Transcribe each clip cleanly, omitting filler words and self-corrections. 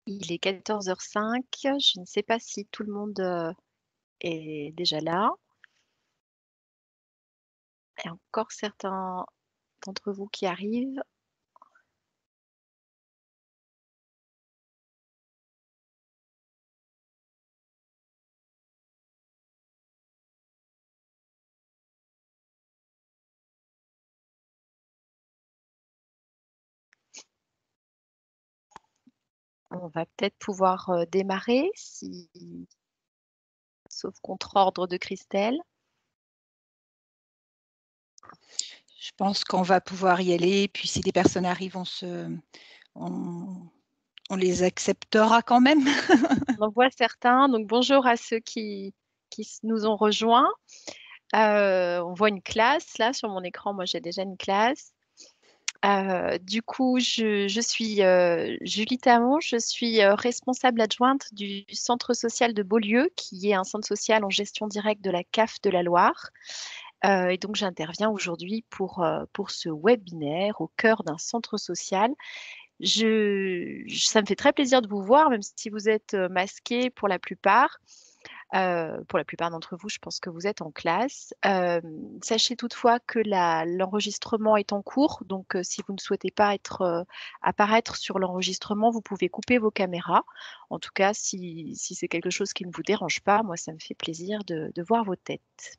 Il est 14h05. Je ne sais pas si tout le monde est déjà là. Il y a encore certains d'entre vous qui arrivent. On va peut-être pouvoir démarrer, sauf contre ordre de Christelle. Je pense qu'on va pouvoir y aller. Puis si des personnes arrivent, on les acceptera quand même. On en voit certains. Donc bonjour à ceux qui nous ont rejoints. On voit une classe là sur mon écran. Moi, j'ai déjà une classe. Du coup, je suis Julie Tamon, je suis responsable adjointe du centre social de Beaulieu, qui est un centre social en gestion directe de la CAF de la Loire. Et donc, j'interviens aujourd'hui pour ce webinaire au cœur d'un centre social. Ça me fait très plaisir de vous voir, même si vous êtes masqués pour la plupart. Pour la plupart d'entre vous, je pense que vous êtes en classe. Sachez toutefois que l'enregistrement est en cours, donc si vous ne souhaitez pas apparaître sur l'enregistrement, vous pouvez couper vos caméras. En tout cas, si c'est quelque chose qui ne vous dérange pas, moi, ça me fait plaisir de voir vos têtes.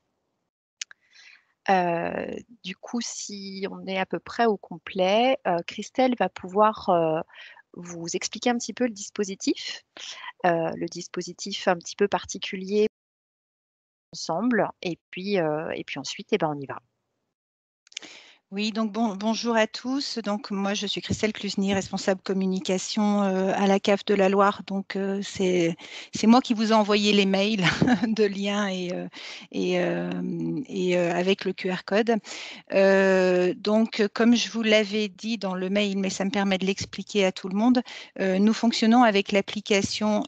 Du coup, si on est à peu près au complet, Christelle va pouvoir vous expliquer un petit peu le dispositif un petit peu particulier ensemble. Et puis ensuite, on y va. Oui, donc bonjour à tous. Donc moi, je suis Christelle Clusny, responsable communication à la CAF de la Loire. Donc c'est moi qui vous ai envoyé les mails de liens et avec le QR code. Donc comme je vous l'avais dit dans le mail, mais ça me permet de l'expliquer à tout le monde, nous fonctionnons avec l'application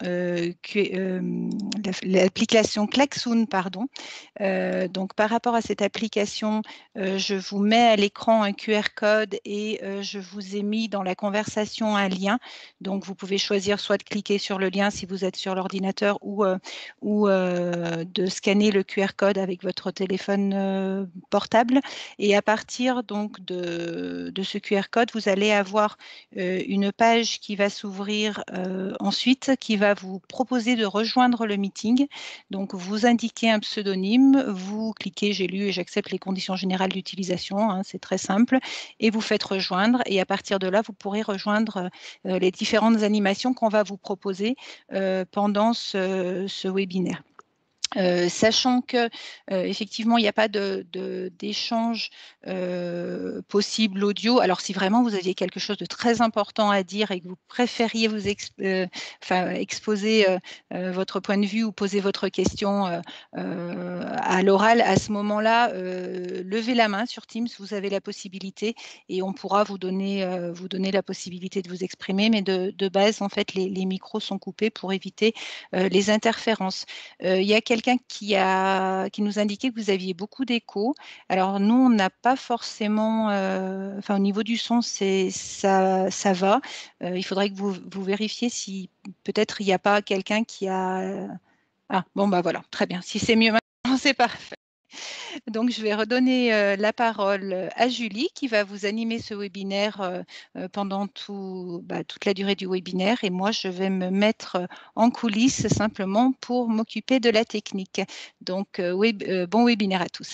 l'application Klaxoon, pardon. Donc par rapport à cette application, je vous mets à l'écran un QR code et je vous ai mis dans la conversation un lien. Donc, vous pouvez choisir soit de cliquer sur le lien si vous êtes sur l'ordinateur ou de scanner le QR code avec votre téléphone portable. Et à partir donc de ce QR code, vous allez avoir une page qui va s'ouvrir ensuite, qui va vous proposer de rejoindre le meeting. Donc, vous indiquez un pseudonyme, vous cliquez « J'ai lu et j'accepte les conditions générales d'utilisation », hein, c'est très simple, et vous faites rejoindre. Et à partir de là, vous pourrez rejoindre les différentes animations qu'on va vous proposer pendant ce webinaire. Sachant que effectivement il n'y a pas d'échange possible audio. Alors si vraiment vous aviez quelque chose de très important à dire et que vous préfériez vous exposer votre point de vue ou poser votre question à l'oral, à ce moment-là, levez la main sur Teams, vous avez la possibilité et on pourra vous donner la possibilité de vous exprimer. Mais de base, en fait, les micros sont coupés pour éviter les interférences. Il y a quelqu'un qui nous indiquait que vous aviez beaucoup d'écho. Alors nous, on n'a pas forcément, au niveau du son, ça va. Il faudrait que vous vérifiez si peut-être il n'y a pas quelqu'un qui a... Ah, bon, bah voilà, très bien. Si c'est mieux maintenant, c'est parfait. Donc, je vais redonner la parole à Julie qui va vous animer ce webinaire pendant toute la durée du webinaire. Et moi, je vais me mettre en coulisses simplement pour m'occuper de la technique. Donc, bon webinaire à tous.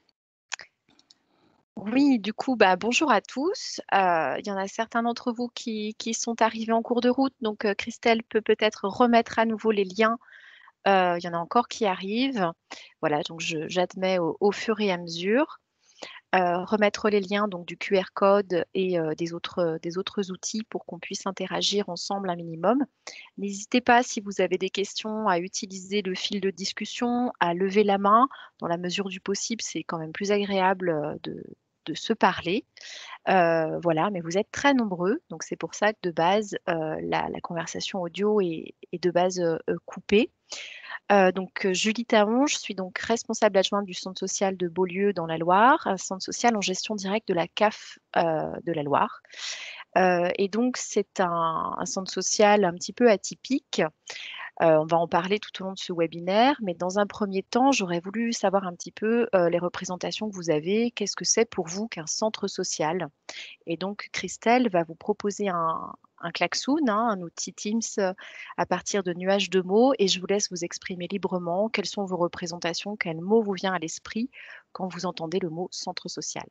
Oui, du coup, bonjour à tous. Il y en a certains d'entre vous qui sont arrivés en cours de route. Donc, Christelle peut peut-être remettre à nouveau les liens. Il y en a encore qui arrivent. Voilà, donc j'admets au fur et à mesure. Remettre les liens donc, du QR code et des autres outils pour qu'on puisse interagir ensemble un minimum. N'hésitez pas, si vous avez des questions, à utiliser le fil de discussion, à lever la main. Dans la mesure du possible, c'est quand même plus agréable de se parler. Voilà, mais vous êtes très nombreux, donc c'est pour ça que de base, la conversation audio est de base coupée. Julie Taon, je suis donc responsable adjointe du centre social de Beaulieu dans la Loire, un centre social en gestion directe de la CAF de la Loire. Et donc, c'est un centre social un petit peu atypique. On va en parler tout au long de ce webinaire, mais dans un premier temps, j'aurais voulu savoir un petit peu les représentations que vous avez. Qu'est-ce que c'est pour vous qu'un centre social? Et donc, Christelle va vous proposer un klaxoon, hein, un outil Teams à partir de nuages de mots, et je vous laisse vous exprimer librement. Quelles sont vos représentations? Quel mot vous vient à l'esprit quand vous entendez le mot centre social?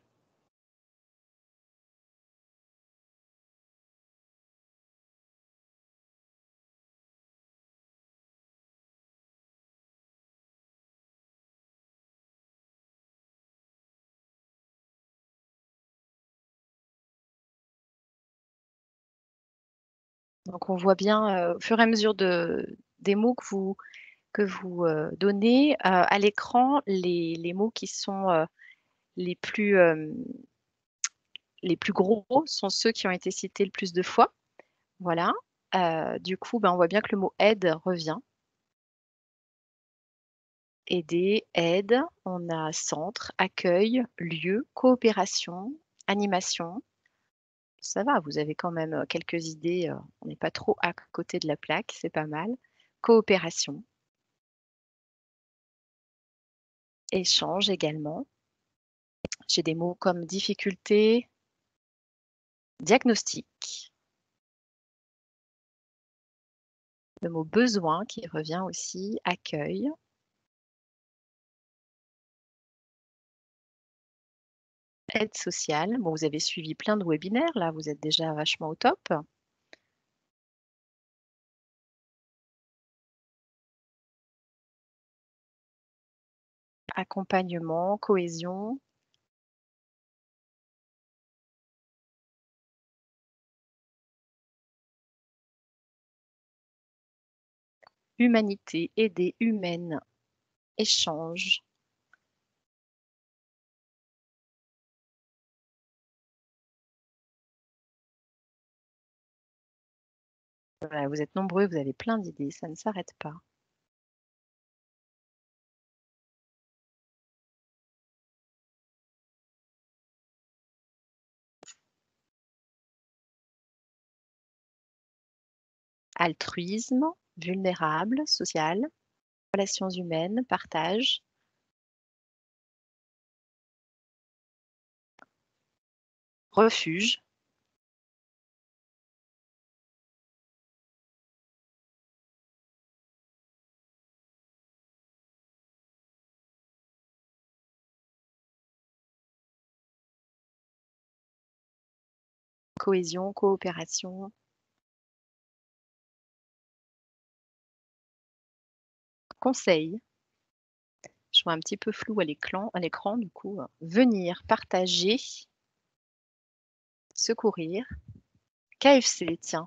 Donc, on voit bien au fur et à mesure des mots que vous donnez à l'écran, les mots qui sont les plus, euh, les plus gros sont ceux qui ont été cités le plus de fois. Voilà. Du coup, ben, on voit bien que le mot aide revient. Aider, aide, on a centre, accueil, lieu, coopération, animation. Ça va, vous avez quand même quelques idées. On n'est pas trop à côté de la plaque, c'est pas mal. Coopération, échange également. J'ai des mots comme difficulté, diagnostic, le mot besoin qui revient aussi, accueil, aide sociale. Bon, vous avez suivi plein de webinaires, là, vous êtes déjà vachement au top. Accompagnement, cohésion, humanité, aider, humaine, échange. Voilà, vous êtes nombreux, vous avez plein d'idées, ça ne s'arrête pas. Altruisme, vulnérable, social, relations humaines, partage, refuge, cohésion, coopération, conseil. Je vois un petit peu flou à l'écran, du coup. Venir, partager, secourir. KFC, tiens.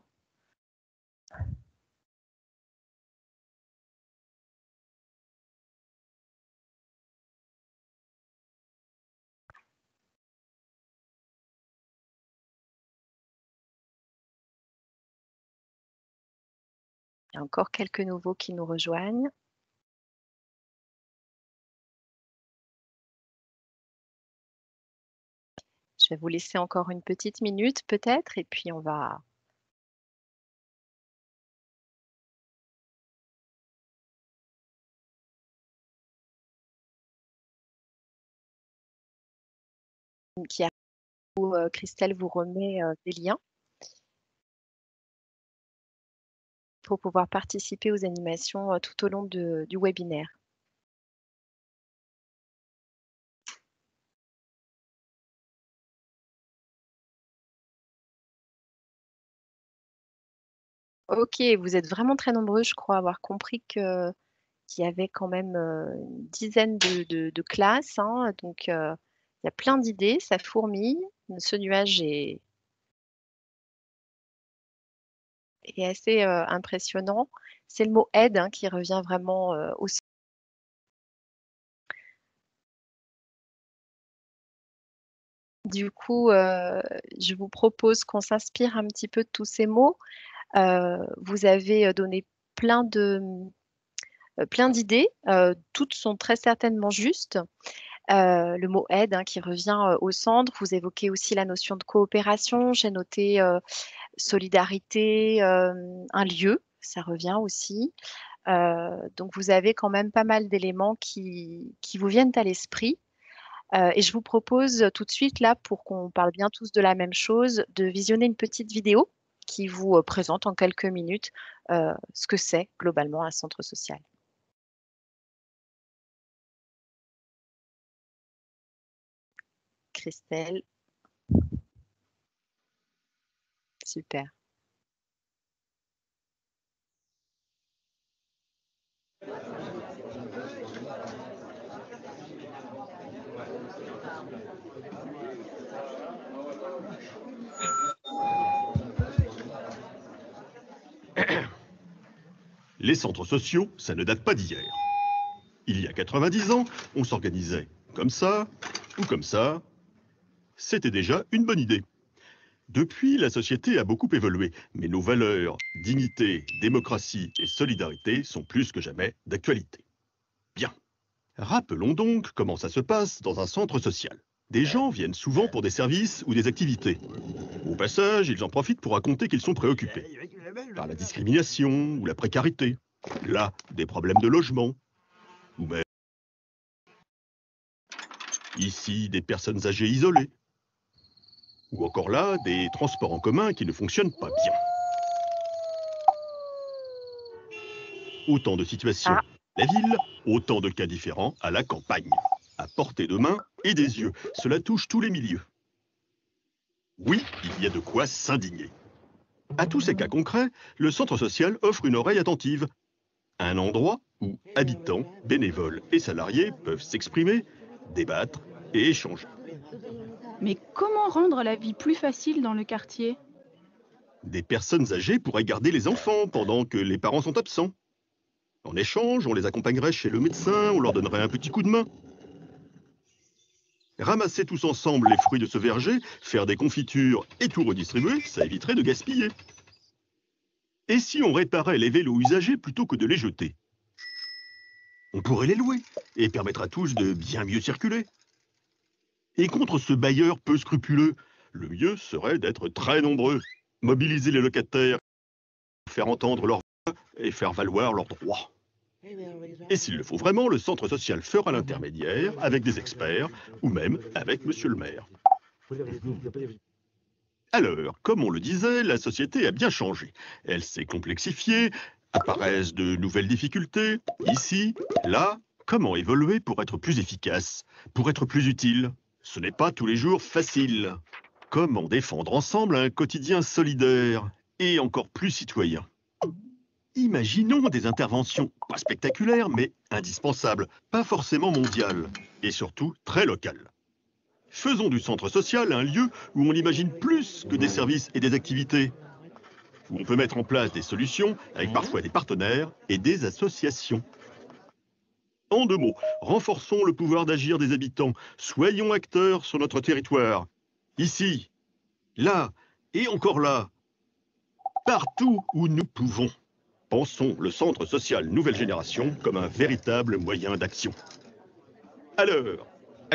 Il y a encore quelques nouveaux qui nous rejoignent. Je vais vous laisser encore une petite minute peut-être et puis on va... Qui a... où, Christelle vous remet des liens pour pouvoir participer aux animations tout au long du webinaire. Ok, vous êtes vraiment très nombreux, je crois, à avoir compris qu'il y avait quand même une dizaine de classes, hein, donc, il y a plein d'idées, ça fourmille. Ce nuage est assez impressionnant. C'est le mot aide hein, qui revient vraiment aussi. Du coup, je vous propose qu'on s'inspire un petit peu de tous ces mots. Vous avez donné plein plein d'idées. Toutes sont très certainement justes. Le mot aide qui revient au centre. Vous évoquez aussi la notion de coopération. J'ai noté solidarité, un lieu, ça revient aussi. Donc vous avez quand même pas mal d'éléments qui vous viennent à l'esprit. Et je vous propose tout de suite, là, pour qu'on parle bien tous de la même chose, de visionner une petite vidéo qui vous présente en quelques minutes ce que c'est globalement un centre social. Christelle, super. Les centres sociaux, ça ne date pas d'hier. Il y a 90 ans, on s'organisait comme ça ou comme ça. C'était déjà une bonne idée. Depuis, la société a beaucoup évolué, mais nos valeurs, dignité, démocratie et solidarité sont plus que jamais d'actualité. Bien. Rappelons donc comment ça se passe dans un centre social. Des gens viennent souvent pour des services ou des activités. Au passage, ils en profitent pour raconter qu'ils sont préoccupés par la discrimination ou la précarité. Là, des problèmes de logement. Ou même ici, des personnes âgées isolées. Ou encore là, des transports en commun qui ne fonctionnent pas bien. Autant de situations. La ville, autant de cas différents à la campagne. À portée de main et des yeux. Cela touche tous les milieux. Oui, il y a de quoi s'indigner. À tous ces cas concrets, le centre social offre une oreille attentive. Un endroit où habitants, bénévoles et salariés peuvent s'exprimer, débattre et échanger. Mais comment rendre la vie plus facile dans le quartier? Des personnes âgées pourraient garder les enfants pendant que les parents sont absents. En échange, on les accompagnerait chez le médecin, on leur donnerait un petit coup de main. Ramasser tous ensemble les fruits de ce verger, faire des confitures et tout redistribuer, ça éviterait de gaspiller. Et si on réparait les vélos usagés plutôt que de les jeter? On pourrait les louer et permettre à tous de bien mieux circuler. Et contre ce bailleur peu scrupuleux, le mieux serait d'être très nombreux, mobiliser les locataires, faire entendre leur voix et faire valoir leurs droits. Et s'il le faut vraiment, le centre social fera l'intermédiaire avec des experts ou même avec monsieur le maire. Alors, comme on le disait, la société a bien changé. Elle s'est complexifiée, apparaissent de nouvelles difficultés, ici, là. Comment évoluer pour être plus efficace, pour être plus utile? Ce n'est pas tous les jours facile. Comment défendre ensemble un quotidien solidaire et encore plus citoyen? Imaginons des interventions pas spectaculaires, mais indispensables, pas forcément mondiales, et surtout très locales. Faisons du centre social un lieu où on imagine plus que des services et des activités, où on peut mettre en place des solutions avec parfois des partenaires et des associations. En 2 mots, renforçons le pouvoir d'agir des habitants, soyons acteurs sur notre territoire, ici, là et encore là, partout où nous pouvons. Pensons le centre social nouvelle génération comme un véritable moyen d'action. Alors, action ?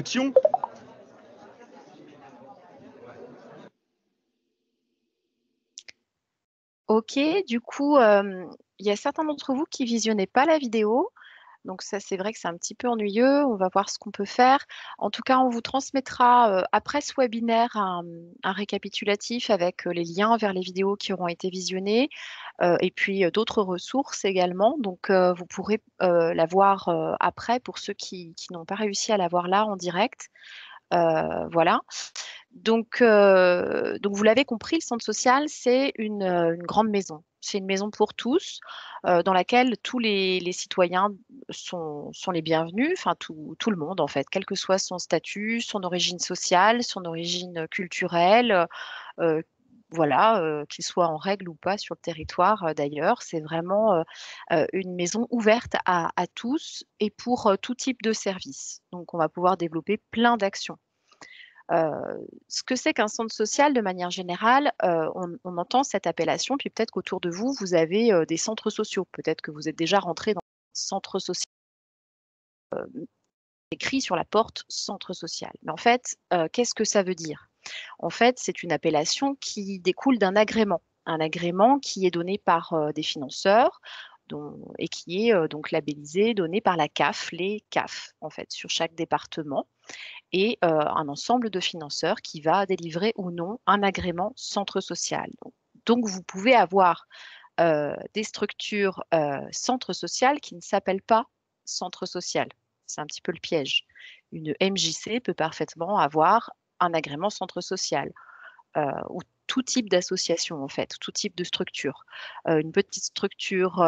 Ok, du coup, il y a certains d'entre vous qui visionnaient pas la vidéo. Donc ça, c'est vrai que c'est un petit peu ennuyeux. On va voir ce qu'on peut faire. En tout cas, on vous transmettra après ce webinaire un récapitulatif avec les liens vers les vidéos qui auront été visionnées et puis d'autres ressources également. Donc vous pourrez la voir après pour ceux qui n'ont pas réussi à la voir là en direct. Voilà. Donc vous l'avez compris, le centre social, c'est une grande maison. C'est une maison pour tous, dans laquelle tous les citoyens sont les bienvenus, enfin tout le monde en fait, quel que soit son statut, son origine sociale, son origine culturelle, euh, voilà, qu'il soit en règle ou pas sur le territoire d'ailleurs. C'est vraiment une maison ouverte à tous et pour tout type de service. Donc on va pouvoir développer plein d'actions. Ce que c'est qu'un centre social, de manière générale, on entend cette appellation, puis peut-être qu'autour de vous, vous avez des centres sociaux. Peut-être que vous êtes déjà rentré dans centre social, écrit sur la porte centre social. Mais en fait, qu'est-ce que ça veut dire? En fait, c'est une appellation qui découle d'un agrément. Un agrément qui est donné par des financeurs et qui est donc labellisé, donné par la CAF, les CAF, en fait, sur chaque département, et un ensemble de financeurs qui va délivrer ou non un agrément centre social. Donc vous pouvez avoir des structures centre social qui ne s'appellent pas centre social. C'est un petit peu le piège. Une MJC peut parfaitement avoir un agrément centre social ou tout type d'association, en fait, tout type de structure. Une petite structure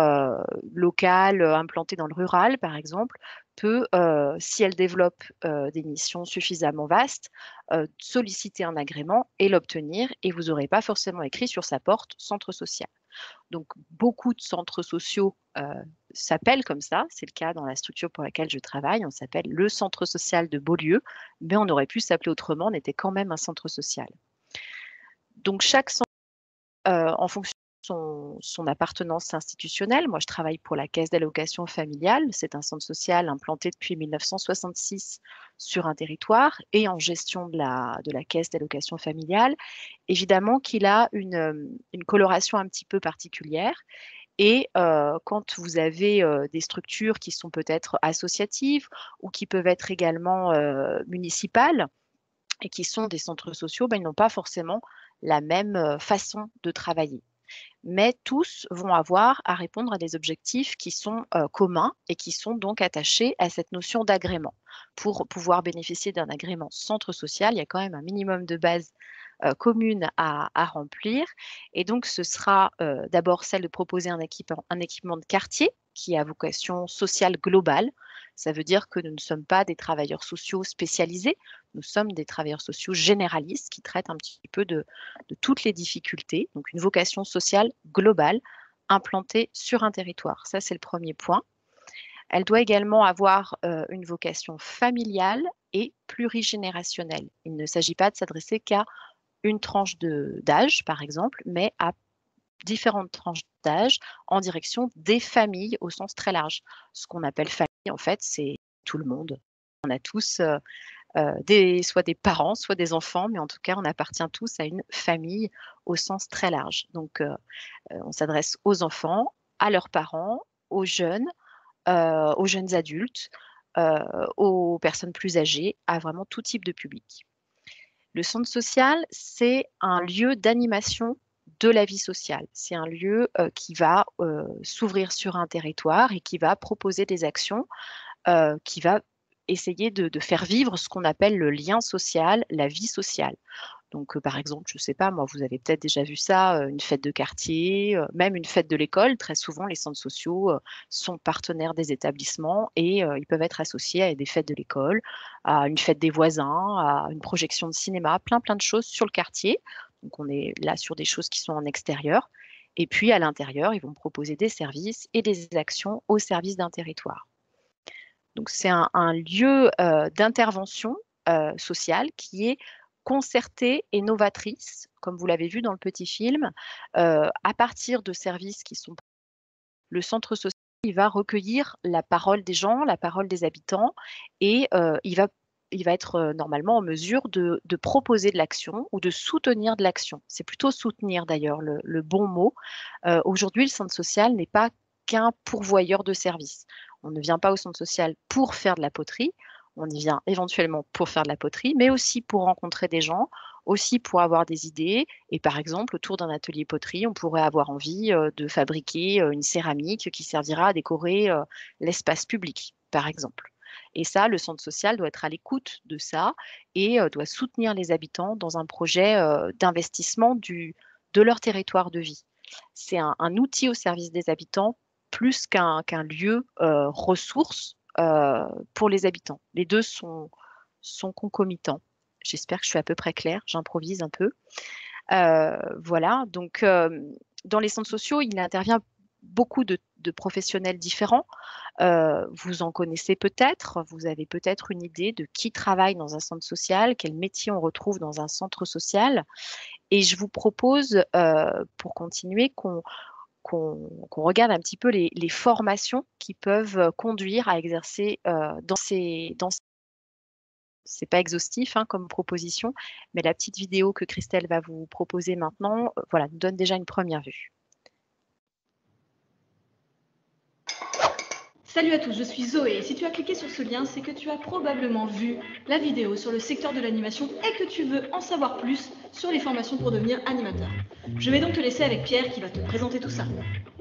locale implantée dans le rural, par exemple, peut, si elle développe des missions suffisamment vastes, solliciter un agrément et l'obtenir, et vous n'aurez pas forcément écrit sur sa porte centre social. Donc, beaucoup de centres sociaux s'appellent comme ça. C'est le cas dans la structure pour laquelle je travaille. On s'appelle le centre social de Beaulieu, mais on aurait pu s'appeler autrement, on était quand même un centre social. Donc, chaque centre, en fonction de son appartenance institutionnelle, moi je travaille pour la Caisse d'allocation familiale, c'est un centre social implanté depuis 1966 sur un territoire et en gestion de la Caisse d'allocation familiale. Évidemment qu'il a une coloration un petit peu particulière. Et quand vous avez des structures qui sont peut-être associatives ou qui peuvent être également municipales et qui sont des centres sociaux, ben, ils n'ont pas forcément la même façon de travailler. Mais tous vont avoir à répondre à des objectifs qui sont communs et qui sont donc attachés à cette notion d'agrément. Pour pouvoir bénéficier d'un agrément centre social, il y a quand même un minimum de base commune à remplir. Et donc, ce sera d'abord celle de proposer un équipement de quartier qui a vocation sociale globale. Ça veut dire que nous ne sommes pas des travailleurs sociaux spécialisés, nous sommes des travailleurs sociaux généralistes qui traitent un petit peu de toutes les difficultés. Donc, une vocation sociale globale implantée sur un territoire. Ça, c'est le premier point. Elle doit également avoir une vocation familiale et plurigénérationnelle. Il ne s'agit pas de s'adresser qu'à une tranche d'âge, par exemple, mais à différentes tranches d'âge en direction des familles au sens très large. Ce qu'on appelle famille, en fait, c'est tout le monde. On a tous soit des parents, soit des enfants, mais en tout cas, on appartient tous à une famille au sens très large. Donc, on s'adresse aux enfants, à leurs parents, aux jeunes adultes, aux personnes plus âgées, à vraiment tout type de public. Le centre social, c'est un lieu d'animation de la vie sociale. C'est un lieu qui va s'ouvrir sur un territoire et qui va proposer des actions, qui va essayer de faire vivre ce qu'on appelle le lien social, la vie sociale. Donc, par exemple, je ne sais pas, moi, vous avez peut-être déjà vu ça, une fête de quartier, même une fête de l'école. Très souvent, les centres sociaux sont partenaires des établissements et ils peuvent être associés à des fêtes de l'école, à une fête des voisins, à une projection de cinéma, plein de choses sur le quartier. Donc, on est là sur des choses qui sont en extérieur. Et puis, à l'intérieur, ils vont proposer des services et des actions au service d'un territoire. Donc, c'est un lieu d'intervention sociale qui est concertée et novatrice, comme vous l'avez vu dans le petit film, à partir de services qui sont... Le centre social, il va recueillir la parole des gens, la parole des habitants, et il va être normalement en mesure de proposer de l'action ou de soutenir de l'action. C'est plutôt soutenir d'ailleurs le bon mot. Aujourd'hui, le centre social n'est pas qu'un pourvoyeur de services. On ne vient pas au centre social pour faire de la poterie, on y vient éventuellement pour faire de la poterie, mais aussi pour rencontrer des gens, aussi pour avoir des idées. Et par exemple, autour d'un atelier poterie, on pourrait avoir envie de fabriquer une céramique qui servira à décorer l'espace public, par exemple. Et ça, le centre social doit être à l'écoute de ça et doit soutenir les habitants dans un projet d'investissement de leur territoire de vie. C'est un outil au service des habitants plus qu'un lieu ressource pour les habitants. Les deux sont concomitants. J'espère que je suis à peu près claire, j'improvise un peu. Voilà, donc dans les centres sociaux, il intervient beaucoup de professionnels différents. Vous en connaissez peut-être, vous avez peut-être une idée de qui travaille dans un centre social, quel métier on retrouve dans un centre social. Et je vous propose, pour continuer, qu'on regarde un petit peu les formations qui peuvent conduire à exercer c'est pas exhaustif hein, comme proposition, mais la petite vidéo que Christelle va vous proposer maintenant, voilà, nous donne déjà une première vue. Salut à tous, je suis Zoé et si tu as cliqué sur ce lien, c'est que tu as probablement vu la vidéo sur le secteur de l'animation et que tu veux en savoir plus sur les formations pour devenir animateur. Je vais donc te laisser avec Pierre qui va te présenter tout ça.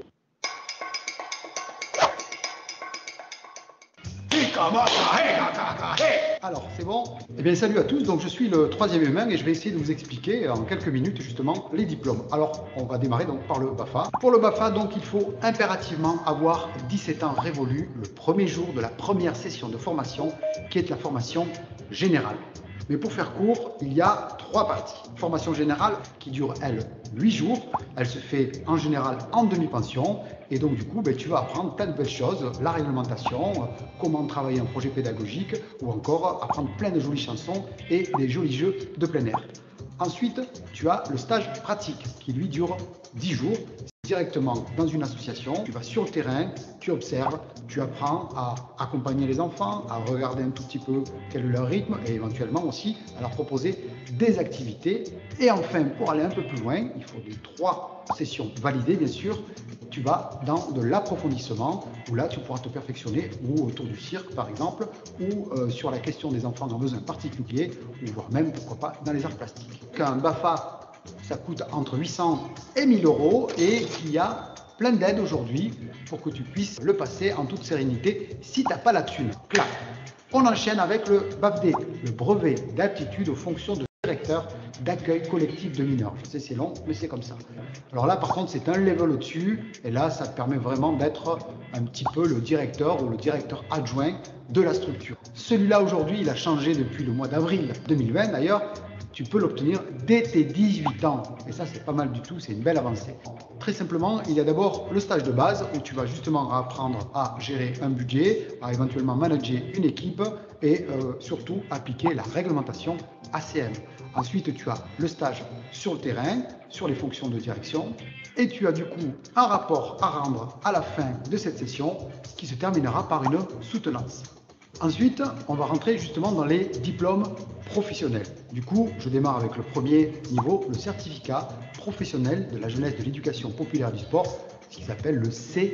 Alors, c'est bon? Eh bien, salut à tous. Donc, je suis le troisième humain et je vais essayer de vous expliquer en quelques minutes justement les diplômes. Alors, on va démarrer donc par le BAFA. Pour le BAFA, donc, il faut impérativement avoir 17 ans révolus le premier jour de la première session de formation, qui est la formation générale. Mais pour faire court, il y a 3 parties. Formation générale qui dure, elle, 8 jours. Elle se fait en général en demi-pension. Et donc, du coup, tu vas apprendre plein de belles choses. La réglementation, comment travailler un projet pédagogique ou encore apprendre plein de jolies chansons et des jolis jeux de plein air. Ensuite, tu as le stage pratique qui, lui, dure 10 jours. Directement dans une association, tu vas sur le terrain, tu observes, tu apprends à accompagner les enfants, à regarder un tout petit peu quel est leur rythme et éventuellement aussi à leur proposer des activités. Et enfin, pour aller un peu plus loin, il faut les 3 sessions validées bien sûr, tu vas dans de l'approfondissement où là tu pourras te perfectionner ou autour du cirque par exemple ou sur la question des enfants en besoin particuliers ou voire même pourquoi pas dans les arts plastiques. Un BAFA, ça coûte entre 800 et 1000 euros et il y a plein d'aides aujourd'hui pour que tu puisses le passer en toute sérénité si tu n'as pas la thune. Clac. On enchaîne avec le BAFD, le brevet d'aptitude aux fonctions de directeur d'accueil collectif de mineurs. Je sais c'est long, mais c'est comme ça. Alors là par contre c'est un level au-dessus et là ça te permet vraiment d'être un petit peu le directeur ou le directeur adjoint de la structure. Celui-là aujourd'hui il a changé depuis le mois d'avril 2020 d'ailleurs. Tu peux l'obtenir dès tes 18 ans. Et ça, c'est pas mal du tout, c'est une belle avancée. Très simplement, il y a d'abord le stage de base où tu vas justement apprendre à gérer un budget, à éventuellement manager une équipe et surtout appliquer la réglementation ACM. Ensuite, tu as le stage sur le terrain, sur les fonctions de direction et tu as du coup un rapport à rendre à la fin de cette session qui se terminera par une soutenance. Ensuite, on va rentrer justement dans les diplômes professionnels. Du coup, je démarre avec le premier niveau, le certificat professionnel de la jeunesse de l'éducation populaire du sport, ce qui s'appelle le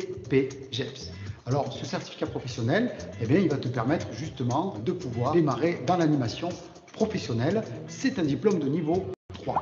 CPJEPS. Alors, ce certificat professionnel, eh bien, il va te permettre justement de pouvoir démarrer dans l'animation professionnelle. C'est un diplôme de niveau 3.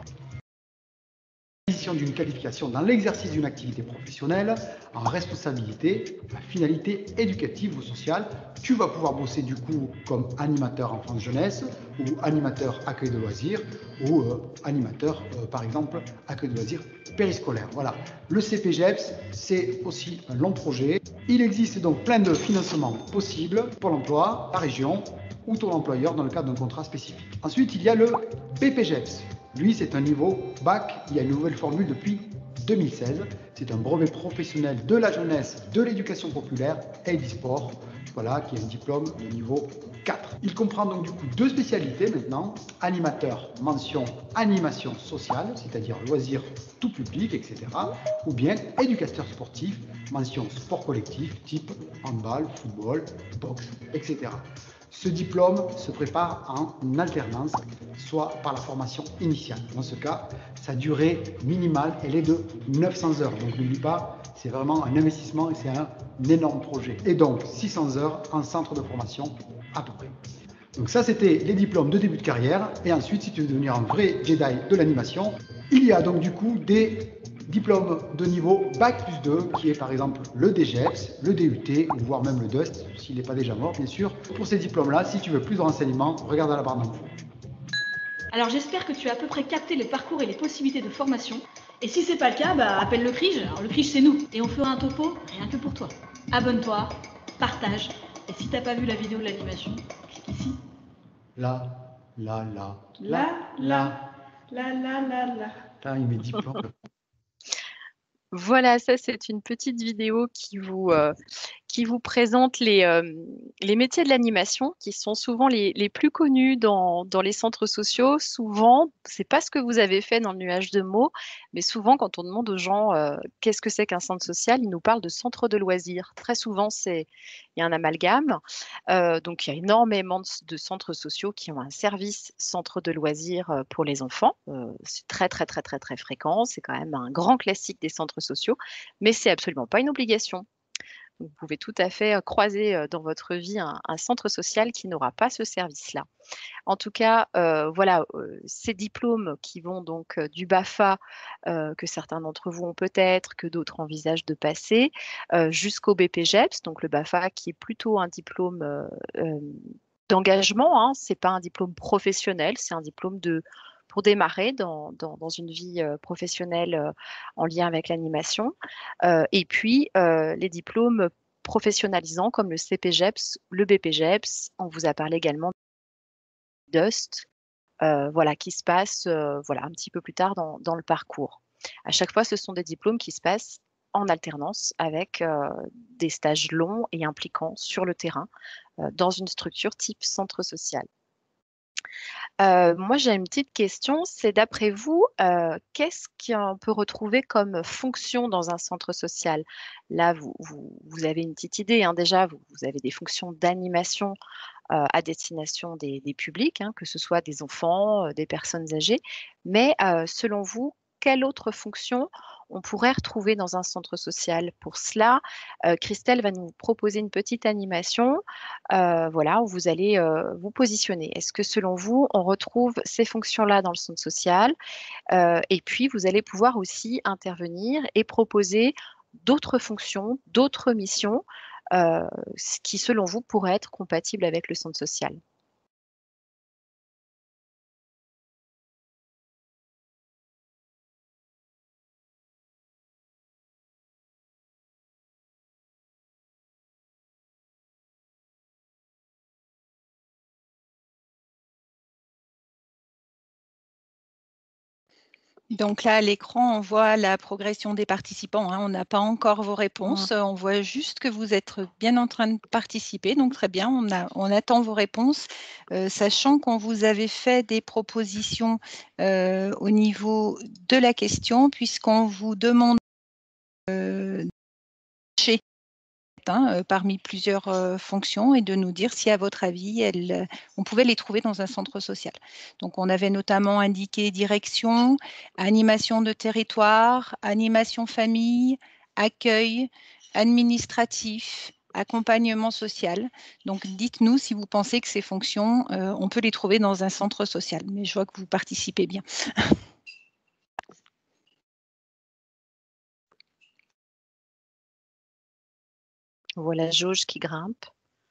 D'une qualification dans l'exercice d'une activité professionnelle en responsabilité, la finalité éducative ou sociale. Tu vas pouvoir bosser du coup comme animateur enfance-jeunesse ou animateur accueil de loisirs ou animateur par exemple accueil de loisirs périscolaire. Voilà, le CPJEPS c'est aussi un long projet. Il existe donc plein de financements possibles pour l'emploi, la région ou ton employeur dans le cadre d'un contrat spécifique. Ensuite, il y a le BPJEPS. Lui, c'est un niveau bac. Il y a une nouvelle formule depuis 2016. C'est un brevet professionnel de la jeunesse, de l'éducation populaire et du sport. Voilà, qui est un diplôme de niveau 4. Il comprend donc du coup 2 spécialités maintenant. Animateur, mention animation sociale, c'est-à-dire loisirs tout public, etc. Ou bien éducateur sportif, mention sport collectif, type handball, football, boxe, etc. Ce diplôme se prépare en alternance, soit par la formation initiale. Dans ce cas, sa durée minimale, elle est de 900 heures. Donc n'oublie pas, c'est vraiment un investissement et c'est un énorme projet. Et donc 600 heures en centre de formation à peu près. Donc ça, c'était les diplômes de début de carrière. Et ensuite, si tu veux devenir un vrai Jedi de l'animation, il y a donc du coup des diplôme de niveau Bac plus 2, qui est par exemple le DGEPS, le DUT, ou voire même le DUST, s'il n'est pas déjà mort, bien sûr. Pour ces diplômes-là, si tu veux plus de renseignements, regarde à la barre d'infos. Alors j'espère que tu as à peu près capté le parcours et les possibilités de formation. Et si c'est pas le cas, appelle le CRIJ. Alors le CRIJ c'est nous. Et on fera un topo rien que pour toi. Abonne-toi, partage. Et si t'as pas vu la vidéo de l'animation, clique ici. Là. Là, il met diplôme. Voilà, ça c'est une petite vidéo qui vous présente les métiers de l'animation, qui sont souvent les plus connus dans les centres sociaux. Souvent, c'est pas ce que vous avez fait dans le nuage de mots, mais souvent, quand on demande aux gens qu'est-ce que c'est qu'un centre social, ils nous parlent de centre de loisirs. Très souvent, il y a un amalgame. Donc, il y a énormément de centres sociaux qui ont un service centre de loisirs pour les enfants. C'est très, très, très, très, très fréquent. C'est quand même un grand classique des centres sociaux, mais c'est absolument pas une obligation. Vous pouvez tout à fait croiser dans votre vie un centre social qui n'aura pas ce service-là. En tout cas, voilà, ces diplômes qui vont donc du BAFA, que certains d'entre vous ont peut-être, que d'autres envisagent de passer, jusqu'au BPGEPS, donc le BAFA qui est plutôt un diplôme d'engagement, hein, c'est pas un diplôme professionnel, c'est un diplôme pour démarrer dans une vie professionnelle en lien avec l'animation. Et puis, les diplômes professionnalisants comme le CPGEPS, le BPGEPS, on vous a parlé également DUST, voilà, qui se passe voilà, un petit peu plus tard dans le parcours. À chaque fois, ce sont des diplômes qui se passent en alternance avec des stages longs et impliquants sur le terrain dans une structure type centre social. Moi, j'ai une petite question, c'est d'après vous, qu'est-ce qu'on peut retrouver comme fonction dans un centre social? Là, vous avez une petite idée, hein, déjà, vous avez des fonctions d'animation à destination des publics, hein, que ce soit des enfants, des personnes âgées. Mais selon vous, quelle autre fonction on pourrait retrouver dans un centre social? Pour cela, Christelle va nous proposer une petite animation voilà, où vous allez vous positionner. Est-ce que selon vous, on retrouve ces fonctions-là dans le centre social? Et puis, vous allez pouvoir aussi intervenir et proposer d'autres fonctions, d'autres missions qui, selon vous, pourraient être compatibles avec le centre social. Donc là, à l'écran, on voit la progression des participants, hein. On n'a pas encore vos réponses. On voit juste que vous êtes bien en train de participer. Donc, très bien, on attend vos réponses, sachant qu'on vous avait fait des propositions au niveau de la question, puisqu'on vous demande parmi plusieurs fonctions et de nous dire si, à votre avis, on pouvait les trouver dans un centre social. Donc, on avait notamment indiqué direction, animation de territoire, animation famille, accueil, administratif, accompagnement social. Donc, dites-nous si vous pensez que ces fonctions, on peut les trouver dans un centre social. Mais je vois que vous participez bien. Voilà, jauge qui grimpe.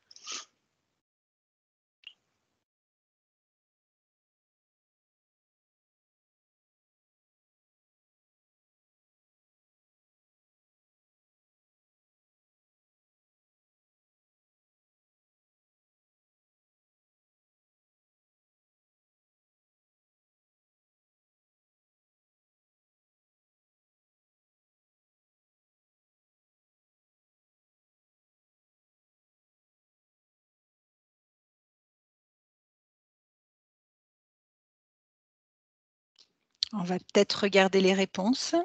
On va peut-être regarder les réponses.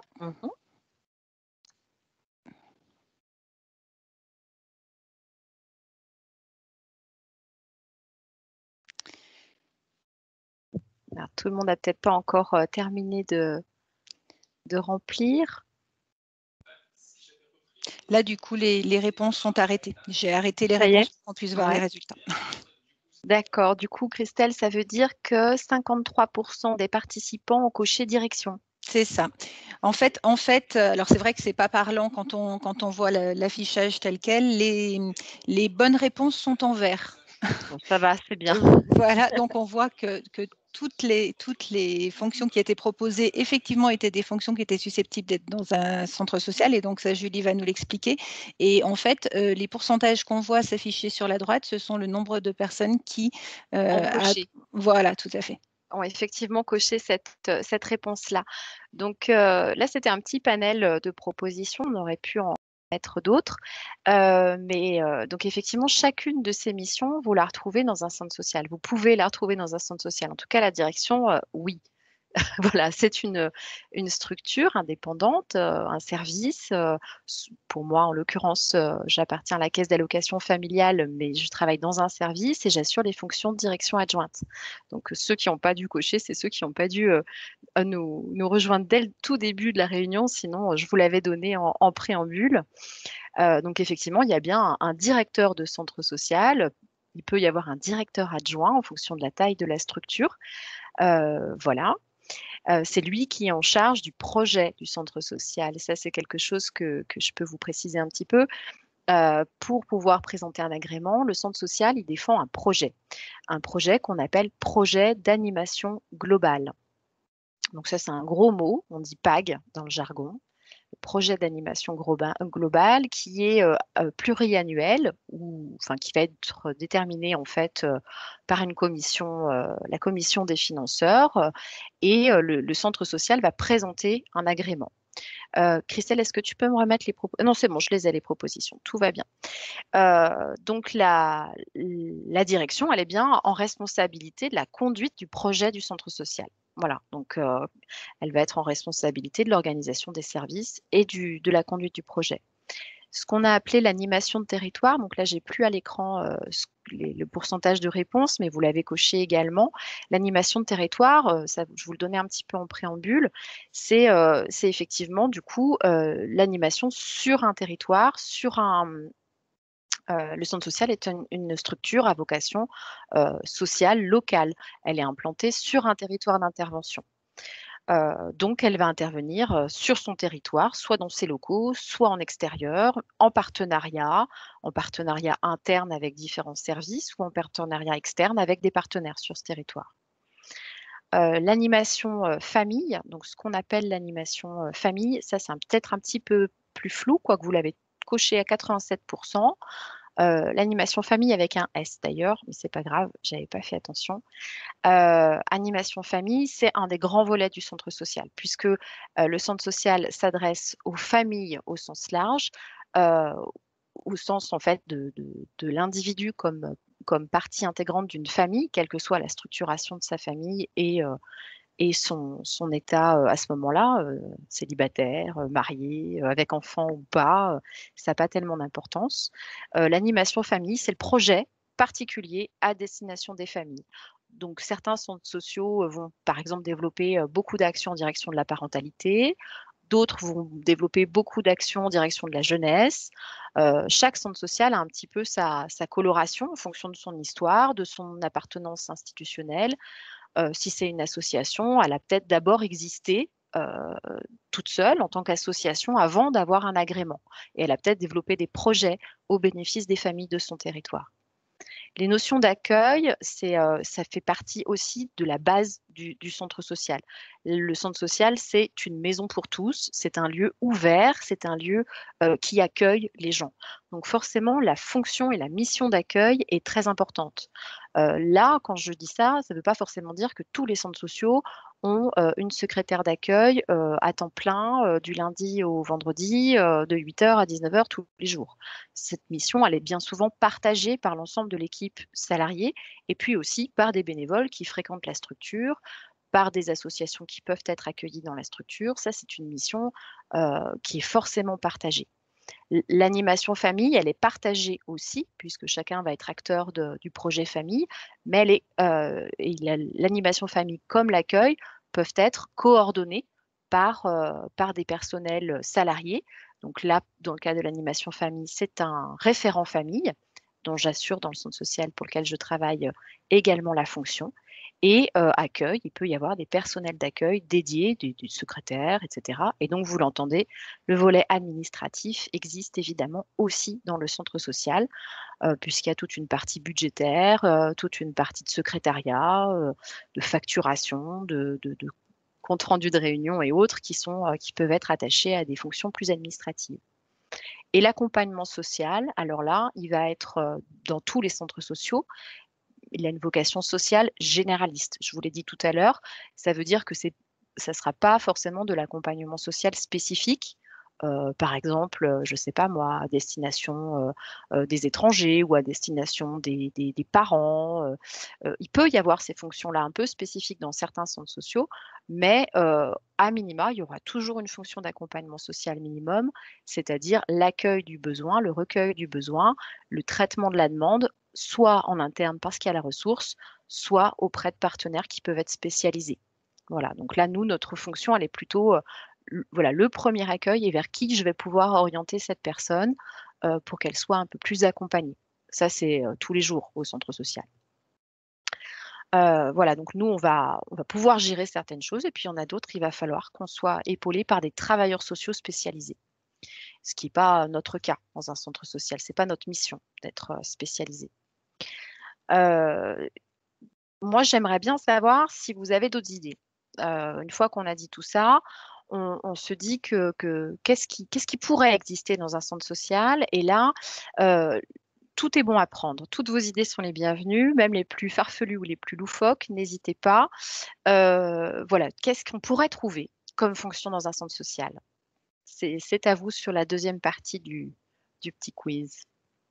Alors, tout le monde n'a peut-être pas encore terminé de remplir. Là, du coup, les réponses sont arrêtées. J'ai arrêté les Ça y est. réponses pour qu'on puisse voir les résultats. D'accord. Du coup, Christelle, ça veut dire que 53% des participants ont coché direction. C'est ça. En fait, alors c'est vrai que c'est pas parlant quand on voit l'affichage tel quel. Les bonnes réponses sont en vert. Bon, ça va, c'est bien. Voilà, donc on voit que toutes les fonctions qui étaient proposées, effectivement, étaient des fonctions qui étaient susceptibles d'être dans un centre social. Et donc, ça, Julie va nous l'expliquer. Et en fait, les pourcentages qu'on voit s'afficher sur la droite, ce sont le nombre de personnes qui… Voilà, tout à fait. Ont effectivement coché cette réponse-là. Donc là, c'était un petit panel de propositions. On aurait pu en être d'autres. Donc effectivement, chacune de ces missions, vous la retrouvez dans un centre social. Vous pouvez la retrouver dans un centre social. En tout cas, la direction, oui. Voilà, c'est une structure indépendante, un service. Pour moi, en l'occurrence, j'appartiens à la caisse d'allocation familiale, mais je travaille dans un service et j'assure les fonctions de direction adjointe. Donc, ceux qui n'ont pas dû cocher, c'est ceux qui n'ont pas dû nous rejoindre dès le tout début de la réunion, sinon je vous l'avais donné en préambule. Donc, effectivement, il y a bien un directeur de centre social. Il peut y avoir un directeur adjoint en fonction de la taille de la structure. Voilà. C'est lui qui est en charge du projet du centre social. Et ça, c'est quelque chose que je peux vous préciser un petit peu. Pour pouvoir présenter un agrément, le centre social, il défend un projet qu'on appelle projet d'animation globale. Donc ça, c'est un gros mot, on dit PAG dans le jargon. Le projet d'animation globale qui est pluriannuel, qui va être déterminé en fait par une commission, la commission des financeurs, et le centre social va présenter un agrément. Christelle, est-ce que tu peux me remettre les propositions? Non, c'est bon, je les ai, les propositions, tout va bien. Donc la direction, elle est bien en responsabilité de la conduite du projet du centre social. Voilà, donc elle va être en responsabilité de l'organisation des services et de la conduite du projet. Ce qu'on a appelé l'animation de territoire, donc là, j'ai plus à l'écran le pourcentage de réponses, mais vous l'avez coché également. L'animation de territoire, je vous le donnais un petit peu en préambule, c'est effectivement du coup l'animation sur un territoire, le centre social est une structure à vocation sociale locale. Elle est implantée sur un territoire d'intervention. Donc, elle va intervenir sur son territoire, soit dans ses locaux, soit en extérieur, en partenariat interne avec différents services ou en partenariat externe avec des partenaires sur ce territoire. L'animation famille, donc ce qu'on appelle l'animation famille, ça c'est peut-être un petit peu plus flou, quoique vous l'avez coché à 87%. L'animation famille avec un S d'ailleurs, mais c'est pas grave, j'avais pas fait attention. Animation famille, c'est un des grands volets du centre social, puisque le centre social s'adresse aux familles au sens large, au sens en fait de l'individu comme partie intégrante d'une famille, quelle que soit la structuration de sa famille et son état à ce moment-là, célibataire, marié, avec enfant ou pas, ça n'a pas tellement d'importance. L'animation famille, c'est le projet particulier à destination des familles. Donc, certains centres sociaux vont, par exemple, développer beaucoup d'actions en direction de la parentalité. D'autres vont développer beaucoup d'actions en direction de la jeunesse. Chaque centre social a un petit peu sa coloration en fonction de son histoire, de son appartenance institutionnelle. Si c'est une association, elle a peut-être d'abord existé toute seule en tant qu'association avant d'avoir un agrément. Et elle a peut-être développé des projets au bénéfice des familles de son territoire. Les notions d'accueil, ça fait partie aussi de la base du centre social. Le centre social, c'est une maison pour tous, c'est un lieu ouvert, c'est un lieu qui accueille les gens. Donc forcément, la fonction et la mission d'accueil est très importante. Là, quand je dis ça ne veut pas forcément dire que tous les centres sociaux ont une secrétaire d'accueil à temps plein du lundi au vendredi de 8h à 19h tous les jours. Cette mission, elle est bien souvent partagée par l'ensemble de l'équipe salariée et puis aussi par des bénévoles qui fréquentent la structure, par des associations qui peuvent être accueillies dans la structure. Ça, c'est une mission qui est forcément partagée. L'animation famille, elle est partagée aussi, puisque chacun va être acteur du projet famille, mais l'animation famille comme l'accueil peuvent être coordonnés par des personnels salariés. Donc là, dans le cas de l'animation famille, c'est un référent famille dont j'assure dans le centre social pour lequel je travaille également la fonction. Et accueil, il peut y avoir des personnels d'accueil dédiés, des secrétaires, etc. Et donc, vous l'entendez, le volet administratif existe évidemment aussi dans le centre social, puisqu'il y a toute une partie budgétaire, toute une partie de secrétariat, de facturation, de compte rendu de réunion et autres qui peuvent être attachés à des fonctions plus administratives. Et l'accompagnement social, alors là, il va être dans tous les centres sociaux. Il a une vocation sociale généraliste. Je vous l'ai dit tout à l'heure, ça veut dire que ça ne sera pas forcément de l'accompagnement social spécifique Par exemple, je ne sais pas moi, à destination des étrangers ou à destination des parents. Il peut y avoir ces fonctions-là un peu spécifiques dans certains centres sociaux, mais à minima, il y aura toujours une fonction d'accompagnement social minimum, c'est-à-dire l'accueil du besoin, le recueil du besoin, le traitement de la demande, soit en interne parce qu'il y a la ressource, soit auprès de partenaires qui peuvent être spécialisés. Voilà, donc là, nous, notre fonction, elle est plutôt voilà, le premier accueil et vers qui je vais pouvoir orienter cette personne pour qu'elle soit un peu plus accompagnée. Ça, c'est tous les jours au centre social. Voilà, donc nous, on va pouvoir gérer certaines choses et puis il y en a d'autres, il va falloir qu'on soit épaulé par des travailleurs sociaux spécialisés. Ce qui n'est pas notre cas dans un centre social. Ce n'est pas notre mission d'être spécialisé. Moi, j'aimerais bien savoir si vous avez d'autres idées. Une fois qu'on a dit tout ça, on se dit que qu'est-ce qui pourrait exister dans un centre social? Et là, tout est bon à prendre. Toutes vos idées sont les bienvenues, même les plus farfelues ou les plus loufoques, n'hésitez pas. Voilà, qu'est-ce qu'on pourrait trouver comme fonction dans un centre social? C'est à vous sur la deuxième partie du petit quiz.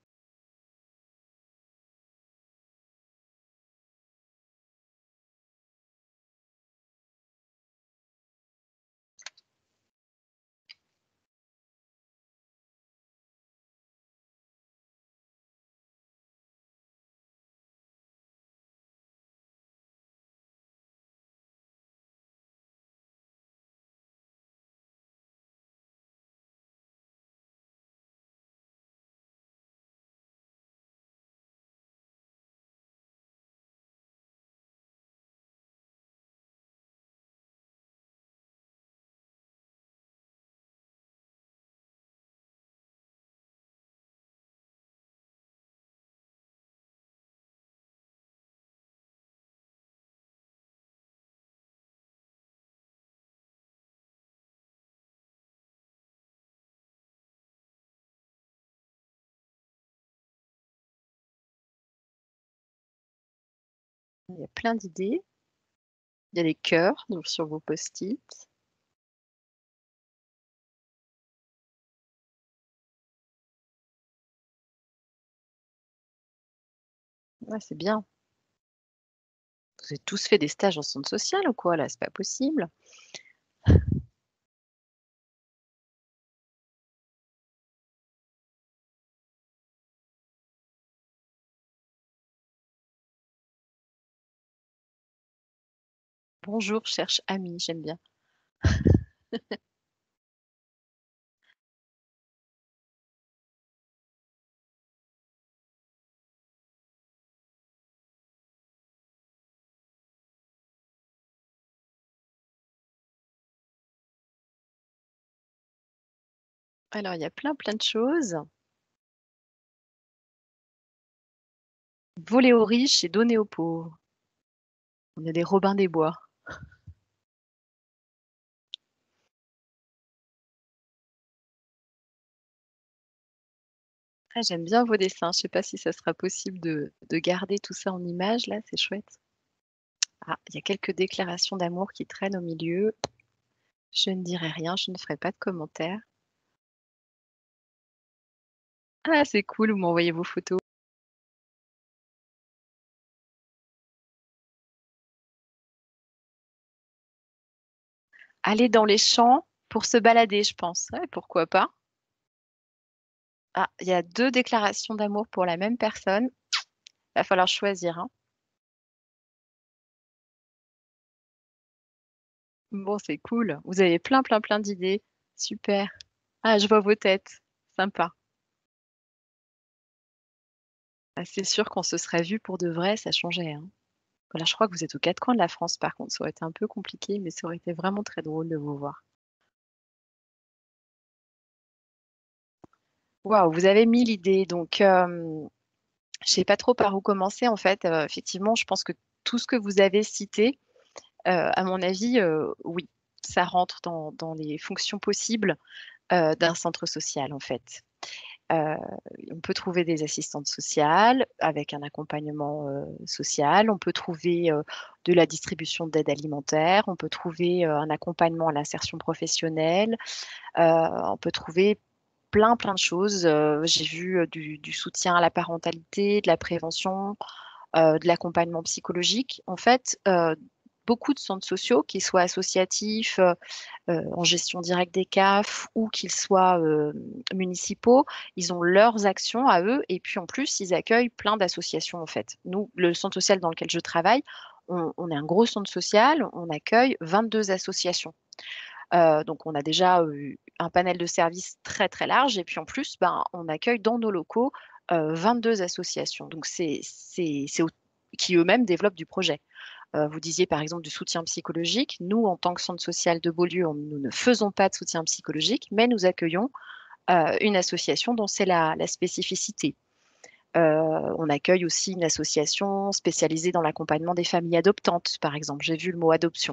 Il y a plein d'idées. Il y a des cœurs sur vos post-it. Ouais, c'est bien. Vous avez tous fait des stages en centre social ou quoi, là? C'est pas possible. Bonjour, cherche ami, j'aime bien. Alors, il y a plein de choses. Voler aux riches et donner aux pauvres. On est des Robins des Bois. Ah, j'aime bien vos dessins. Je ne sais pas si ça sera possible de garder tout ça en image, là, c'est chouette. Ah, il y a quelques déclarations d'amour qui traînent au milieu. Je ne dirai rien, je ne ferai pas de commentaires. Ah, c'est cool, vous m'envoyez vos photos. Aller dans les champs pour se balader, je pense. Ouais, pourquoi pas? Ah, il y a 2 déclarations d'amour pour la même personne. Va falloir choisir, hein. Bon, c'est cool. Vous avez plein d'idées. Super. Ah, je vois vos têtes. Sympa. Ah, c'est sûr qu'on se serait vu pour de vrai, ça changeait, hein. Voilà, je crois que vous êtes aux 4 coins de la France, par contre. Ça aurait été un peu compliqué, mais ça aurait été vraiment très drôle de vous voir. Waouh, vous avez 1000 idées. Donc, je sais pas trop par où commencer, en fait. Effectivement, je pense que tout ce que vous avez cité, à mon avis, oui, ça rentre dans les fonctions possibles d'un centre social, en fait. On peut trouver des assistantes sociales avec un accompagnement social. On peut trouver de la distribution d'aide alimentaire. On peut trouver un accompagnement à l'insertion professionnelle. On peut trouver plein de choses. J'ai vu du soutien à la parentalité, de la prévention, de l'accompagnement psychologique. En fait, beaucoup de centres sociaux, qu'ils soient associatifs, en gestion directe des CAF ou qu'ils soient municipaux, ils ont leurs actions à eux et puis en plus, ils accueillent plein d'associations en fait. Nous, le centre social dans lequel je travaille, on est un gros centre social, on accueille 22 associations. Donc, on a déjà un panel de services très large et puis en plus, ben, on accueille dans nos locaux 22 associations. Donc, qui eux-mêmes développent du projet. Vous disiez par exemple du soutien psychologique. Nous, en tant que centre social de Beaulieu, nous ne faisons pas de soutien psychologique, mais nous accueillons une association dont c'est la spécificité. On accueille aussi une association spécialisée dans l'accompagnement des familles adoptantes, par exemple. J'ai vu le mot adoption.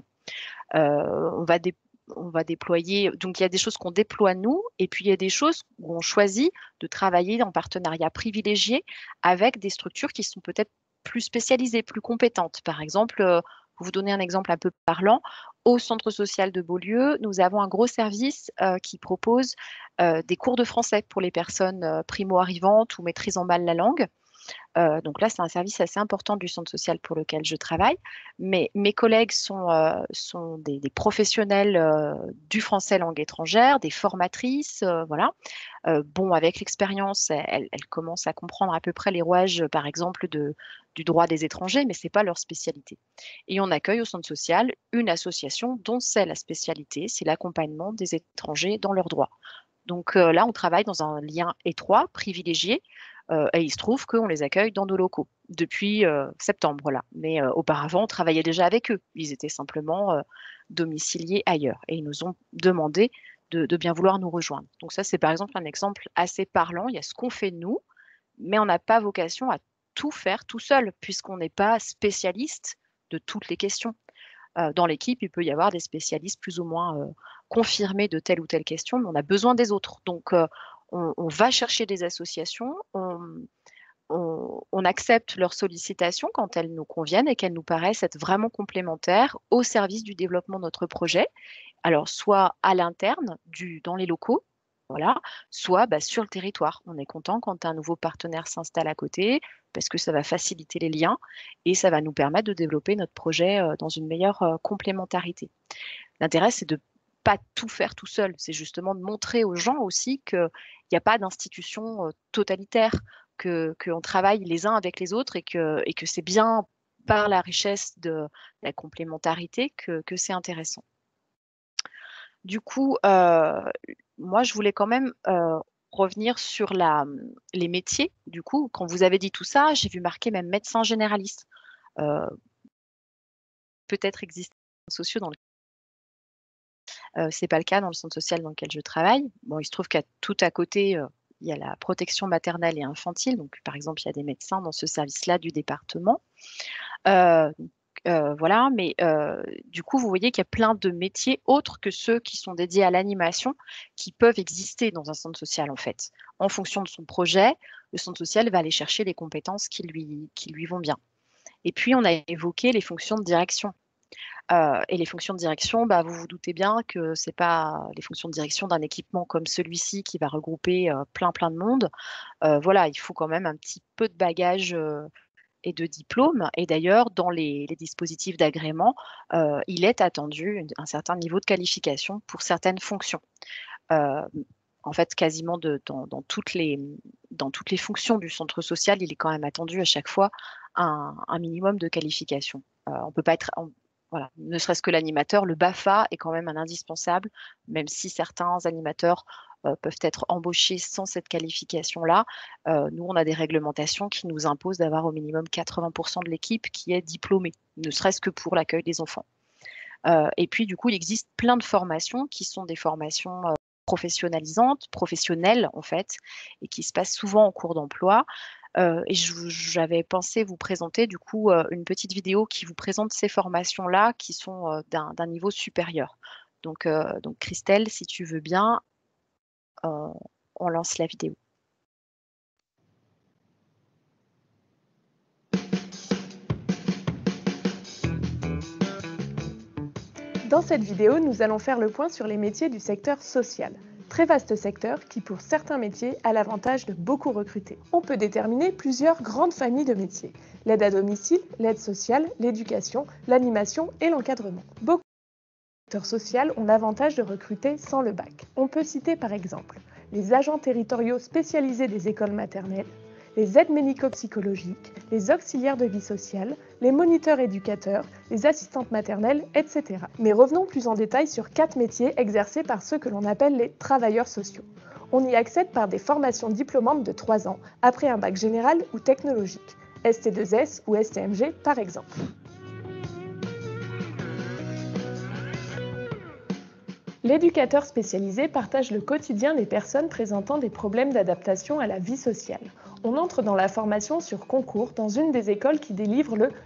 On va déployer, donc il y a des choses qu'on déploie nous, et puis il y a des choses où on choisit de travailler en partenariat privilégié avec des structures qui sont peut-être plus spécialisées, plus compétentes. Par exemple, pour vous donner un exemple un peu parlant, au centre social de Beaulieu, nous avons un gros service qui propose des cours de français pour les personnes primo-arrivantes ou maîtrisant mal la langue. Donc là, c'est un service assez important du centre social pour lequel je travaille. Mais mes collègues sont des professionnels du français langue étrangère, des formatrices, voilà. Bon, avec l'expérience, elles commencent à comprendre à peu près les rouages, par exemple, du droit des étrangers, mais ce n'est pas leur spécialité. Et on accueille au centre social une association dont c'est la spécialité, c'est l'accompagnement des étrangers dans leurs droits. Donc là, on travaille dans un lien étroit, privilégié, et il se trouve qu'on les accueille dans nos locaux depuis septembre, là. Mais auparavant, on travaillait déjà avec eux. Ils étaient simplement domiciliés ailleurs et ils nous ont demandé de bien vouloir nous rejoindre. Donc ça, c'est par exemple un exemple assez parlant. Il y a ce qu'on fait nous, mais on n'a pas vocation à tout faire tout seul, puisqu'on n'est pas spécialiste de toutes les questions. Dans l'équipe, il peut y avoir des spécialistes plus ou moins confirmés de telle ou telle question, mais on a besoin des autres. Donc, on va chercher des associations, on accepte leurs sollicitations quand elles nous conviennent et qu'elles nous paraissent être vraiment complémentaires au service du développement de notre projet. Alors, soit à l'interne, dans les locaux, voilà, soit sur le territoire. On est content quand un nouveau partenaire s'installe à côté parce que ça va faciliter les liens et ça va nous permettre de développer notre projet dans une meilleure complémentarité. L'intérêt, c'est de pas tout faire tout seul. C'est justement de montrer aux gens aussi qu'il n'y a pas d'institution totalitaire, qu'on travaille les uns avec les autres et que c'est bien par la richesse de la complémentarité que c'est intéressant. Du coup, moi, je voulais quand même revenir sur les métiers. Du coup, quand vous avez dit tout ça, j'ai vu marquer même médecin généraliste. Peut-être existent des sociaux dans c'est pas le cas dans le centre social dans lequel je travaille. Bon, il se trouve qu'à tout à côté, il y a la protection maternelle et infantile. Donc, par exemple, il y a des médecins dans ce service-là du département. Voilà, mais du coup, vous voyez qu'il y a plein de métiers autres que ceux qui sont dédiés à l'animation qui peuvent exister dans un centre social, en fait. En fonction de son projet, le centre social va aller chercher les compétences qui lui vont bien. Et puis, on a évoqué les fonctions de direction. Et les fonctions de direction, vous vous doutez bien que ce n'est pas les fonctions de direction d'un équipement comme celui-ci qui va regrouper plein de monde. Voilà, il faut quand même un petit peu de bagage et de diplôme. Et d'ailleurs, dans les dispositifs d'agrément, il est attendu un certain niveau de qualification pour certaines fonctions. En fait, quasiment dans toutes les fonctions du centre social, il est quand même attendu à chaque fois un minimum de qualification. On peut pas être... Voilà, ne serait-ce que l'animateur, le BAFA est quand même un indispensable, même si certains animateurs peuvent être embauchés sans cette qualification-là. Nous, on a des réglementations qui nous imposent d'avoir au minimum 80% de l'équipe qui est diplômée, ne serait-ce que pour l'accueil des enfants. Et puis, du coup, il existe plein de formations qui sont des formations professionnalisantes, professionnelles en fait, et qui se passent souvent en cours d'emploi. Et j'avais pensé vous présenter du coup une petite vidéo qui vous présente ces formations-là qui sont d'un niveau supérieur. Donc Christelle, si tu veux bien, on lance la vidéo. Dans cette vidéo, nous allons faire le point sur les métiers du secteur social. Très vaste secteur qui, pour certains métiers, a l'avantage de beaucoup recruter. On peut déterminer plusieurs grandes familles de métiers. L'aide à domicile, l'aide sociale, l'éducation, l'animation et l'encadrement. Beaucoup de secteurs sociaux ont l'avantage de recruter sans le bac. On peut citer par exemple les agents territoriaux spécialisés des écoles maternelles, les aides médico-psychologiques, les auxiliaires de vie sociale, les moniteurs éducateurs, les assistantes maternelles, etc. Mais revenons plus en détail sur 4 métiers exercés par ceux que l'on appelle les travailleurs sociaux. On y accède par des formations diplômantes de 3 ans, après un bac général ou technologique, ST2S ou STMG par exemple. L'éducateur spécialisé partage le quotidien des personnes présentant des problèmes d'adaptation à la vie sociale. On entre dans la formation sur concours dans une des écoles qui délivre le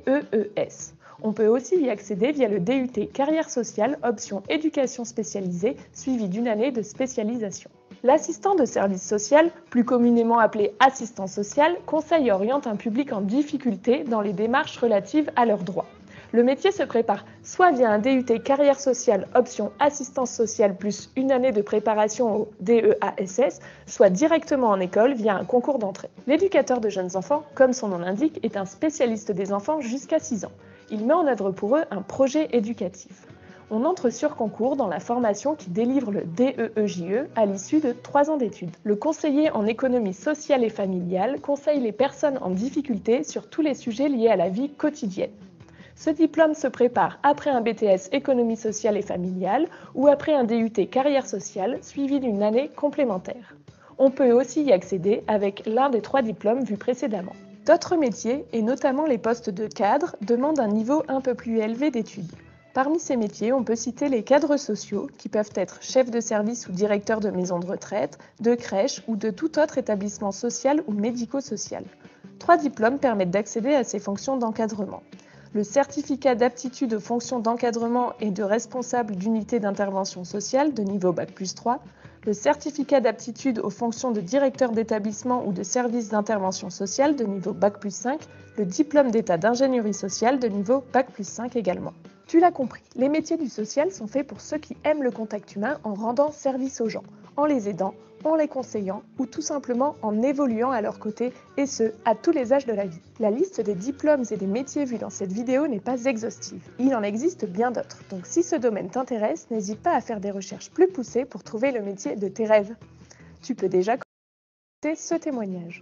DEES. On peut aussi y accéder via le DUT Carrière sociale, option éducation spécialisée, suivi d'une année de spécialisation. L'assistant de service social, plus communément appelé assistant social, conseille et oriente un public en difficulté dans les démarches relatives à leurs droits. Le métier se prépare soit via un DUT Carrière sociale, option assistance sociale plus une année de préparation au DEASS, soit directement en école via un concours d'entrée. L'éducateur de jeunes enfants, comme son nom l'indique, est un spécialiste des enfants jusqu'à 6 ans. Il met en œuvre pour eux un projet éducatif. On entre sur concours dans la formation qui délivre le DEEJE à l'issue de 3 ans d'études. Le conseiller en économie sociale et familiale conseille les personnes en difficulté sur tous les sujets liés à la vie quotidienne. Ce diplôme se prépare après un BTS économie sociale et familiale ou après un DUT carrière sociale suivi d'une année complémentaire. On peut aussi y accéder avec l'un des 3 diplômes vus précédemment. D'autres métiers, et notamment les postes de cadre, demandent un niveau un peu plus élevé d'études. Parmi ces métiers, on peut citer les cadres sociaux, qui peuvent être chefs de service ou directeurs de maisons de retraite, de crèches ou de tout autre établissement social ou médico-social. 3 diplômes permettent d'accéder à ces fonctions d'encadrement. Le certificat d'aptitude aux fonctions d'encadrement et de responsable d'unité d'intervention sociale de niveau Bac+3, le certificat d'aptitude aux fonctions de directeur d'établissement ou de service d'intervention sociale de niveau Bac+5, le diplôme d'état d'ingénierie sociale de niveau Bac+5 également. Tu l'as compris, les métiers du social sont faits pour ceux qui aiment le contact humain en rendant service aux gens, en les aidant, en les conseillant ou tout simplement en évoluant à leur côté, et ce, à tous les âges de la vie. La liste des diplômes et des métiers vus dans cette vidéo n'est pas exhaustive. Il en existe bien d'autres, donc si ce domaine t'intéresse, n'hésite pas à faire des recherches plus poussées pour trouver le métier de tes rêves. Tu peux déjà commenter ce témoignage.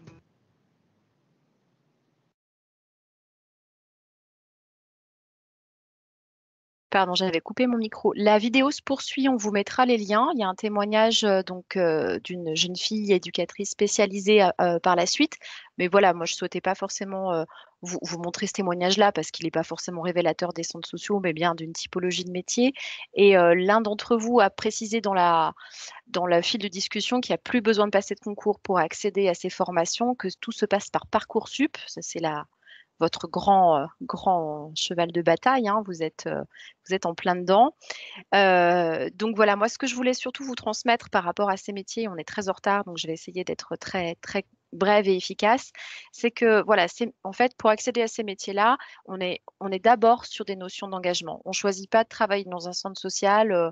Pardon, j'avais coupé mon micro. La vidéo se poursuit, on vous mettra les liens. Il y a un témoignage d'une jeune fille éducatrice spécialisée par la suite. Mais voilà, moi je ne souhaitais pas forcément vous montrer ce témoignage-là parce qu'il n'est pas forcément révélateur des centres sociaux, mais bien d'une typologie de métier. Et l'un d'entre vous a précisé dans le fil de discussion qu'il n'y a plus besoin de passer de concours pour accéder à ces formations, que tout se passe par Parcoursup. Ça, c'est votre grand cheval de bataille, hein, vous êtes en plein dedans. Donc voilà, moi ce que je voulais surtout vous transmettre par rapport à ces métiers, on est très en retard, donc je vais essayer d'être très, très brève et efficace, c'est que voilà, en fait pour accéder à ces métiers-là, on est d'abord sur des notions d'engagement. On ne choisit pas de travailler dans un centre social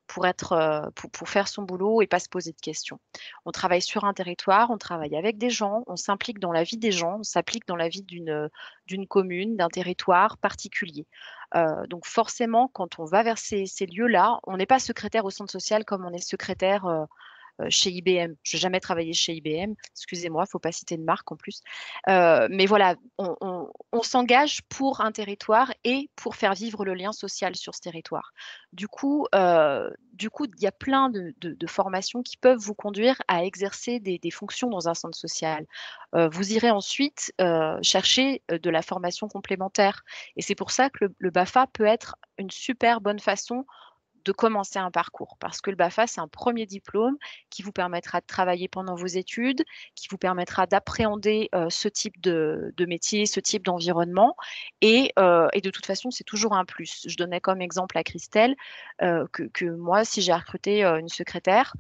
pour faire son boulot et pas se poser de questions. On travaille sur un territoire, on travaille avec des gens, on s'implique dans la vie des gens, on s'implique dans la vie d'une commune, d'un territoire particulier. Donc forcément, quand on va vers ces lieux-là, on n'est pas secrétaire au centre social comme on est secrétaire chez IBM. Je n'ai jamais travaillé chez IBM, excusez-moi, il ne faut pas citer de marque en plus. Mais voilà, on s'engage pour un territoire et pour faire vivre le lien social sur ce territoire. Du coup, il y a plein de formations qui peuvent vous conduire à exercer des fonctions dans un centre social. Vous irez ensuite chercher de la formation complémentaire. Et c'est pour ça que le BAFA peut être une super bonne façon de commencer un parcours, parce que le BAFA, c'est un premier diplôme qui vous permettra de travailler pendant vos études, qui vous permettra d'appréhender ce type de métier, ce type d'environnement, et de toute façon, c'est toujours un plus. Je donnais comme exemple à Christelle que moi, si j'ai recruté une secrétaire,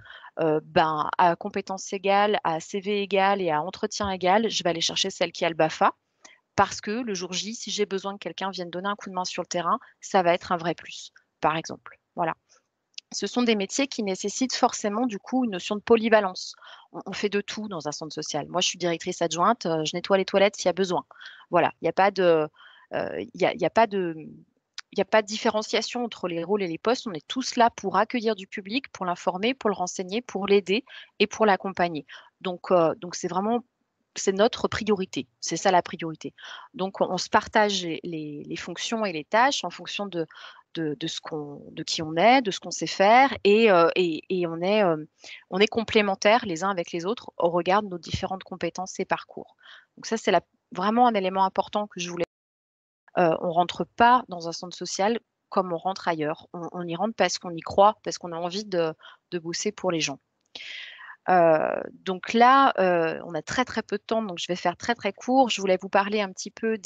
à compétences égales, à CV égal et à entretien égal, je vais aller chercher celle qui a le BAFA, parce que le jour J, si j'ai besoin que quelqu'un vienne donner un coup de main sur le terrain, ça va être un vrai plus. par exemple. Voilà. Ce sont des métiers qui nécessitent forcément du coup une notion de polyvalence. On fait de tout dans un centre social. Moi, je suis directrice adjointe, je nettoie les toilettes s'il y a besoin. Voilà, il n'y a pas de, il y a pas de, il n'y a pas de différenciation entre les rôles et les postes. On est tous là pour accueillir du public, pour l'informer, pour le renseigner, pour l'aider et pour l'accompagner. Donc c'est vraiment c'est notre priorité. C'est ça la priorité. Donc, on se partage les fonctions et les tâches en fonction de qui on est, de ce qu'on sait faire, et on est complémentaires les uns avec les autres au regard de nos différentes compétences et parcours. Donc ça, c'est vraiment un élément important que je voulais. On rentre pas dans un centre social comme on rentre ailleurs. On y rentre parce qu'on y croit, parce qu'on a envie de bosser pour les gens. Donc là, on a très très peu de temps, donc je vais faire très très court. Je voulais vous parler un petit peu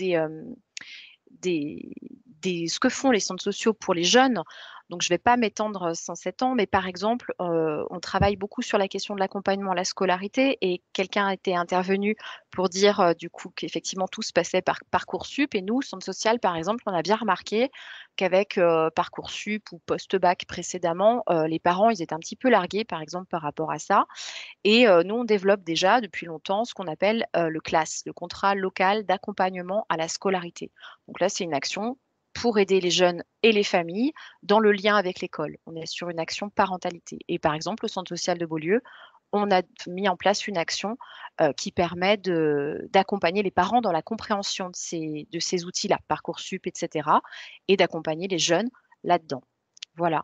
ce que font les centres sociaux pour les jeunes. Donc, je ne vais pas m'étendre sans 7 ans, mais par exemple, on travaille beaucoup sur la question de l'accompagnement à la scolarité, et quelqu'un a été intervenu pour dire du coup qu'effectivement tout se passait par Parcoursup, et nous, centre social par exemple, on a bien remarqué qu'avec Parcoursup ou post-bac précédemment, les parents, ils étaient un petit peu largués par exemple par rapport à ça. Et nous, on développe déjà depuis longtemps ce qu'on appelle le CLAS, le contrat local d'accompagnement à la scolarité. Donc là, c'est une action pour aider les jeunes et les familles dans le lien avec l'école. On est sur une action parentalité. Et par exemple, au Centre social de Beaulieu, on a mis en place une action qui permet d'accompagner les parents dans la compréhension de ces outils-là, Parcoursup, etc., et d'accompagner les jeunes là-dedans. Voilà.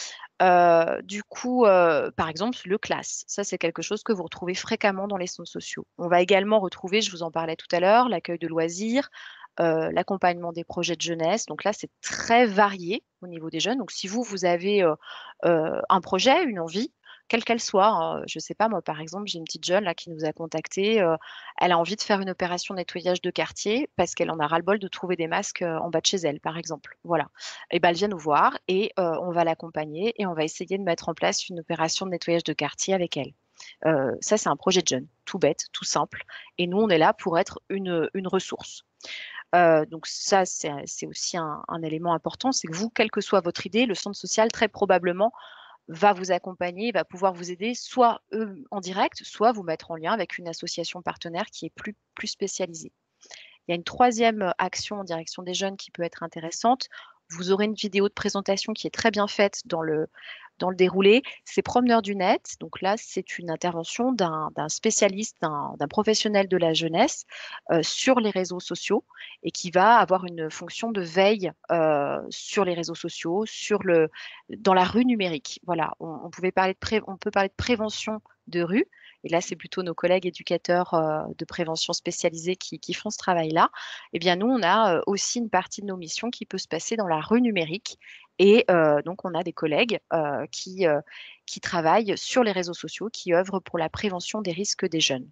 Du coup, par exemple, le CLAS, ça c'est quelque chose que vous retrouvez fréquemment dans les centres sociaux. On va également retrouver, je vous en parlais tout à l'heure, l'accueil de loisirs, l'accompagnement des projets de jeunesse. Donc là, c'est très varié au niveau des jeunes. Donc si vous avez un projet, une envie, quelle qu'elle soit, hein, je ne sais pas, moi par exemple, j'ai une petite jeune là qui nous a contacté, elle a envie de faire une opération de nettoyage de quartier parce qu'elle en a ras-le-bol de trouver des masques en bas de chez elle, par exemple. Voilà. Et ben, elle vient nous voir et on va l'accompagner et on va essayer de mettre en place une opération de nettoyage de quartier avec elle. Ça, c'est un projet de jeune, tout bête, tout simple. Et nous, on est là pour être une ressource. Donc ça, c'est aussi un élément important, c'est que vous, quelle que soit votre idée, le centre social, très probablement, va vous accompagner, va pouvoir vous aider, soit eux en direct, soit vous mettre en lien avec une association partenaire qui est plus spécialisée. Il y a une troisième action en direction des jeunes qui peut être intéressante. Vous aurez une vidéo de présentation qui est très bien faite dans le déroulé. C'est Promeneurs du Net. Donc là, c'est une intervention d'un spécialiste, d'un professionnel de la jeunesse sur les réseaux sociaux, et qui va avoir une fonction de veille sur les réseaux sociaux, dans la rue numérique. Voilà, on peut parler de prévention de rue. Et là, c'est plutôt nos collègues éducateurs de prévention spécialisés qui font ce travail-là. Eh bien, nous, on a aussi une partie de nos missions qui peut se passer dans la rue numérique. Et donc, on a des collègues qui travaillent sur les réseaux sociaux, qui œuvrent pour la prévention des risques des jeunes.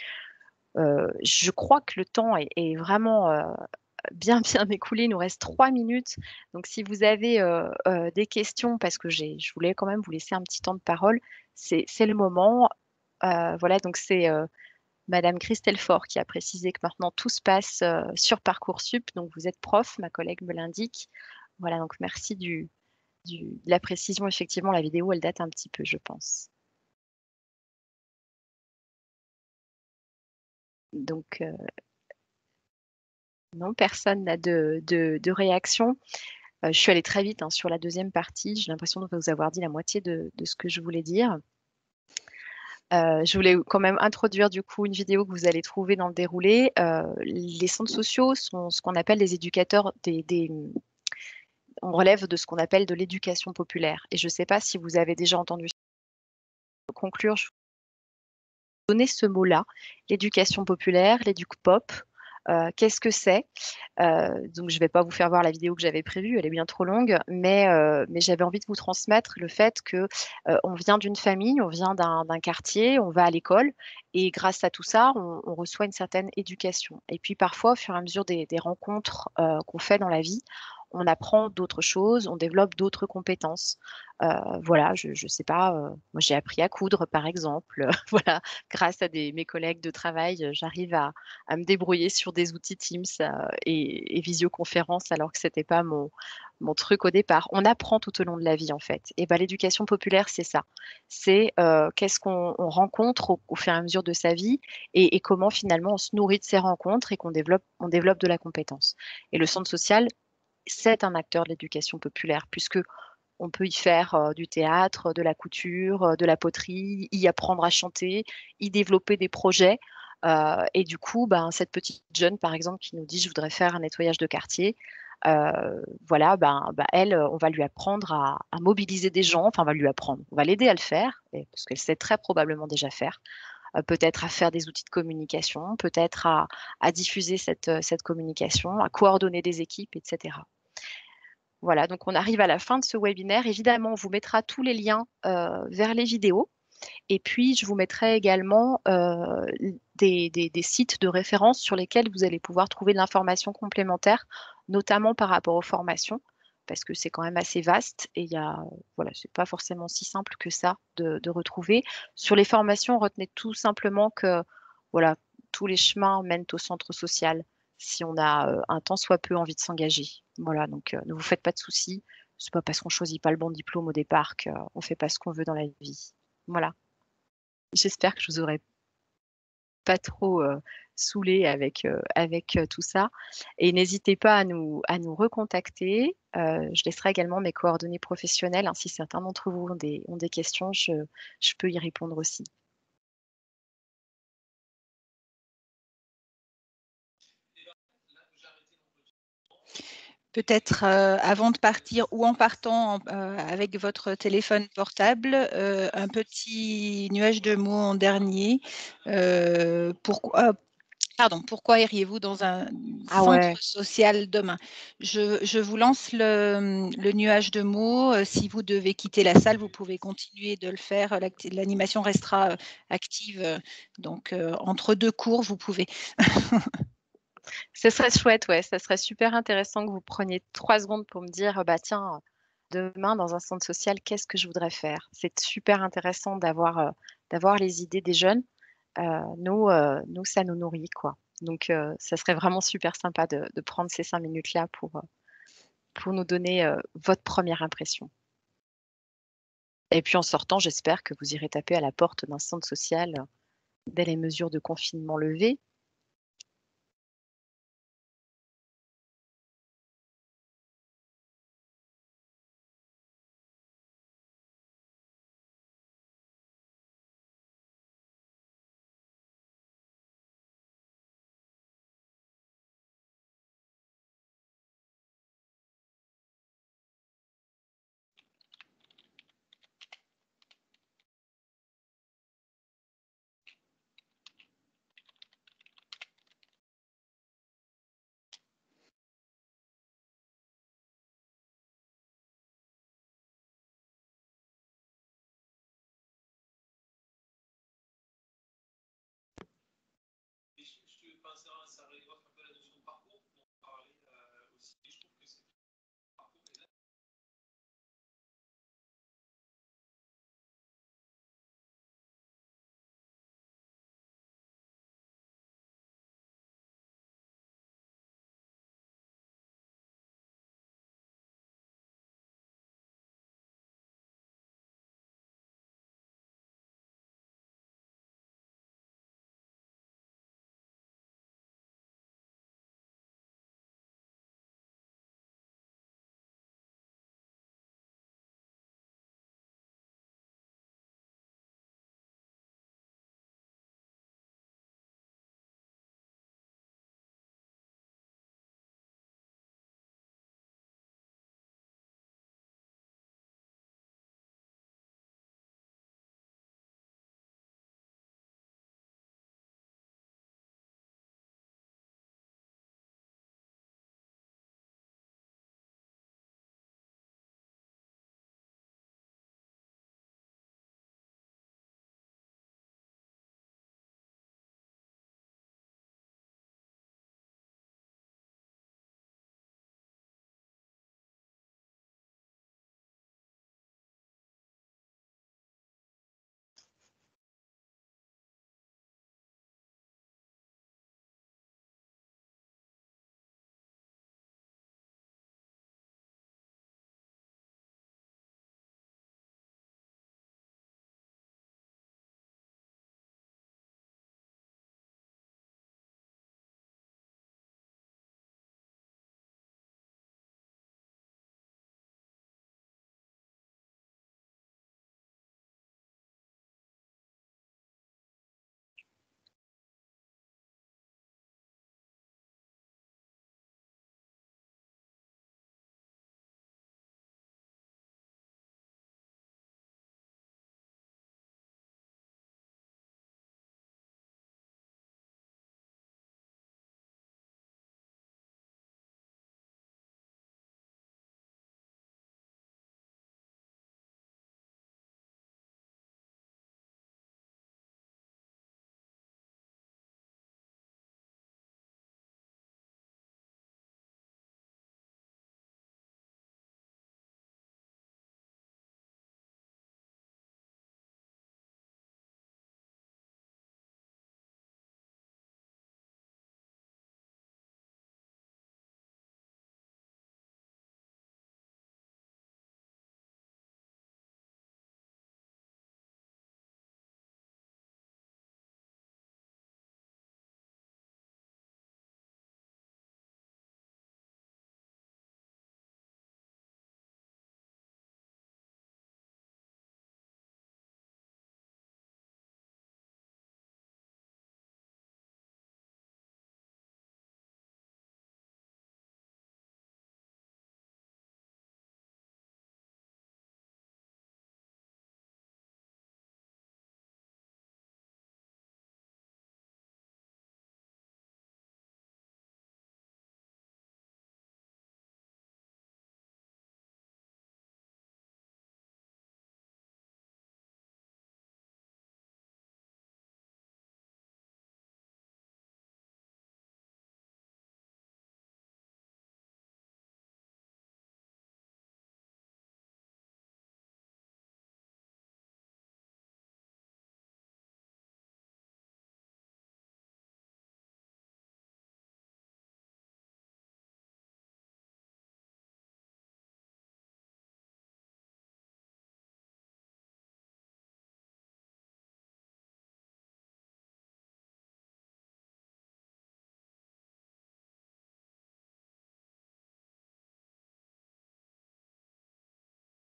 Je crois que le temps est vraiment bien écoulé. Il nous reste 3 minutes. Donc, si vous avez des questions, parce que je voulais quand même vous laisser un petit temps de parole, c'est le moment. Voilà, donc c'est Madame Christelle Faure qui a précisé que maintenant tout se passe sur Parcoursup. Donc, vous êtes prof, ma collègue me l'indique. Voilà, donc merci de la précision. Effectivement, la vidéo, elle date un petit peu, je pense. Donc, non, personne n'a de réaction. Je suis allée très vite sur la deuxième partie. J'ai l'impression de vous avoir dit la moitié de ce que je voulais dire. Je voulais quand même introduire du coup une vidéo que vous allez trouver dans le déroulé. Les centres sociaux sont ce qu'on appelle des éducateurs, on relève de ce qu'on appelle de l'éducation populaire. Et je ne sais pas si vous avez déjà entendu conclure, je vais donner ce mot-là, l'éducation populaire, l'éduc-pop. Qu'est-ce que c'est? Donc, je ne vais pas vous faire voir la vidéo que j'avais prévue, elle est bien trop longue, mais j'avais envie de vous transmettre le fait que on vient d'une famille, on vient d'un quartier, on va à l'école, et grâce à tout ça, on reçoit une certaine éducation. Et puis parfois, au fur et à mesure des rencontres qu'on fait dans la vie, on apprend d'autres choses, on développe d'autres compétences. Voilà, je sais pas, moi j'ai appris à coudre par exemple. Voilà, grâce à mes collègues de travail, j'arrive à me débrouiller sur des outils Teams et visioconférence alors que c'était pas mon truc au départ. On apprend tout au long de la vie en fait. Et ben, l'éducation populaire, c'est ça. C'est qu'est-ce qu'on rencontre au fur et à mesure de sa vie et comment finalement on se nourrit de ces rencontres et on développe de la compétence. Et le centre social, c'est un acteur de l'éducation populaire puisque on peut y faire du théâtre, de la couture, de la poterie, y apprendre à chanter, y développer des projets. Et du coup, ben, cette petite jeune, par exemple, qui nous dit je voudrais faire un nettoyage de quartier, voilà, elle, on va lui apprendre à mobiliser des gens, enfin, on va lui apprendre, on va l'aider à le faire, parce qu'elle sait très probablement déjà faire, peut-être à faire des outils de communication, peut-être à diffuser cette communication, à coordonner des équipes, etc. Voilà, donc on arrive à la fin de ce webinaire. Évidemment, on vous mettra tous les liens vers les vidéos. Et puis, je vous mettrai également des sites de référence sur lesquels vous allez pouvoir trouver de l'information complémentaire, notamment par rapport aux formations, parce que c'est quand même assez vaste et voilà, c'est pas forcément si simple que ça de retrouver. Sur les formations, retenez tout simplement que voilà, tous les chemins mènent au centre social si on a un tant soit peu envie de s'engager. Voilà, donc ne vous faites pas de soucis. C'est pas parce qu'on choisit pas le bon diplôme au départ qu'on fait pas ce qu'on veut dans la vie. Voilà. J'espère que je vous aurai pas trop saoulé avec tout ça. Et n'hésitez pas à nous recontacter. Je laisserai également mes coordonnées professionnelles. Hein, si certains d'entre vous ont des questions, je peux y répondre aussi. Peut-être avant de partir ou en partant avec votre téléphone portable, un petit nuage de mots en dernier. Pourquoi iriez-vous dans un centre social demain? Je vous lance le nuage de mots. Si vous devez quitter la salle, vous pouvez continuer de le faire. L'animation restera active. Donc, entre deux cours, vous pouvez. Ce serait chouette, ouais. Ça serait super intéressant que vous preniez 3 secondes pour me dire, bah tiens, demain dans un centre social, qu'est-ce que je voudrais faire? C'est super intéressant d'avoir les idées des jeunes. Nous, ça nous nourrit, quoi. Donc, ça serait vraiment super sympa de prendre ces 5 minutes-là pour nous donner votre première impression. Et puis en sortant, j'espère que vous irez taper à la porte d'un centre social dès les mesures de confinement levées.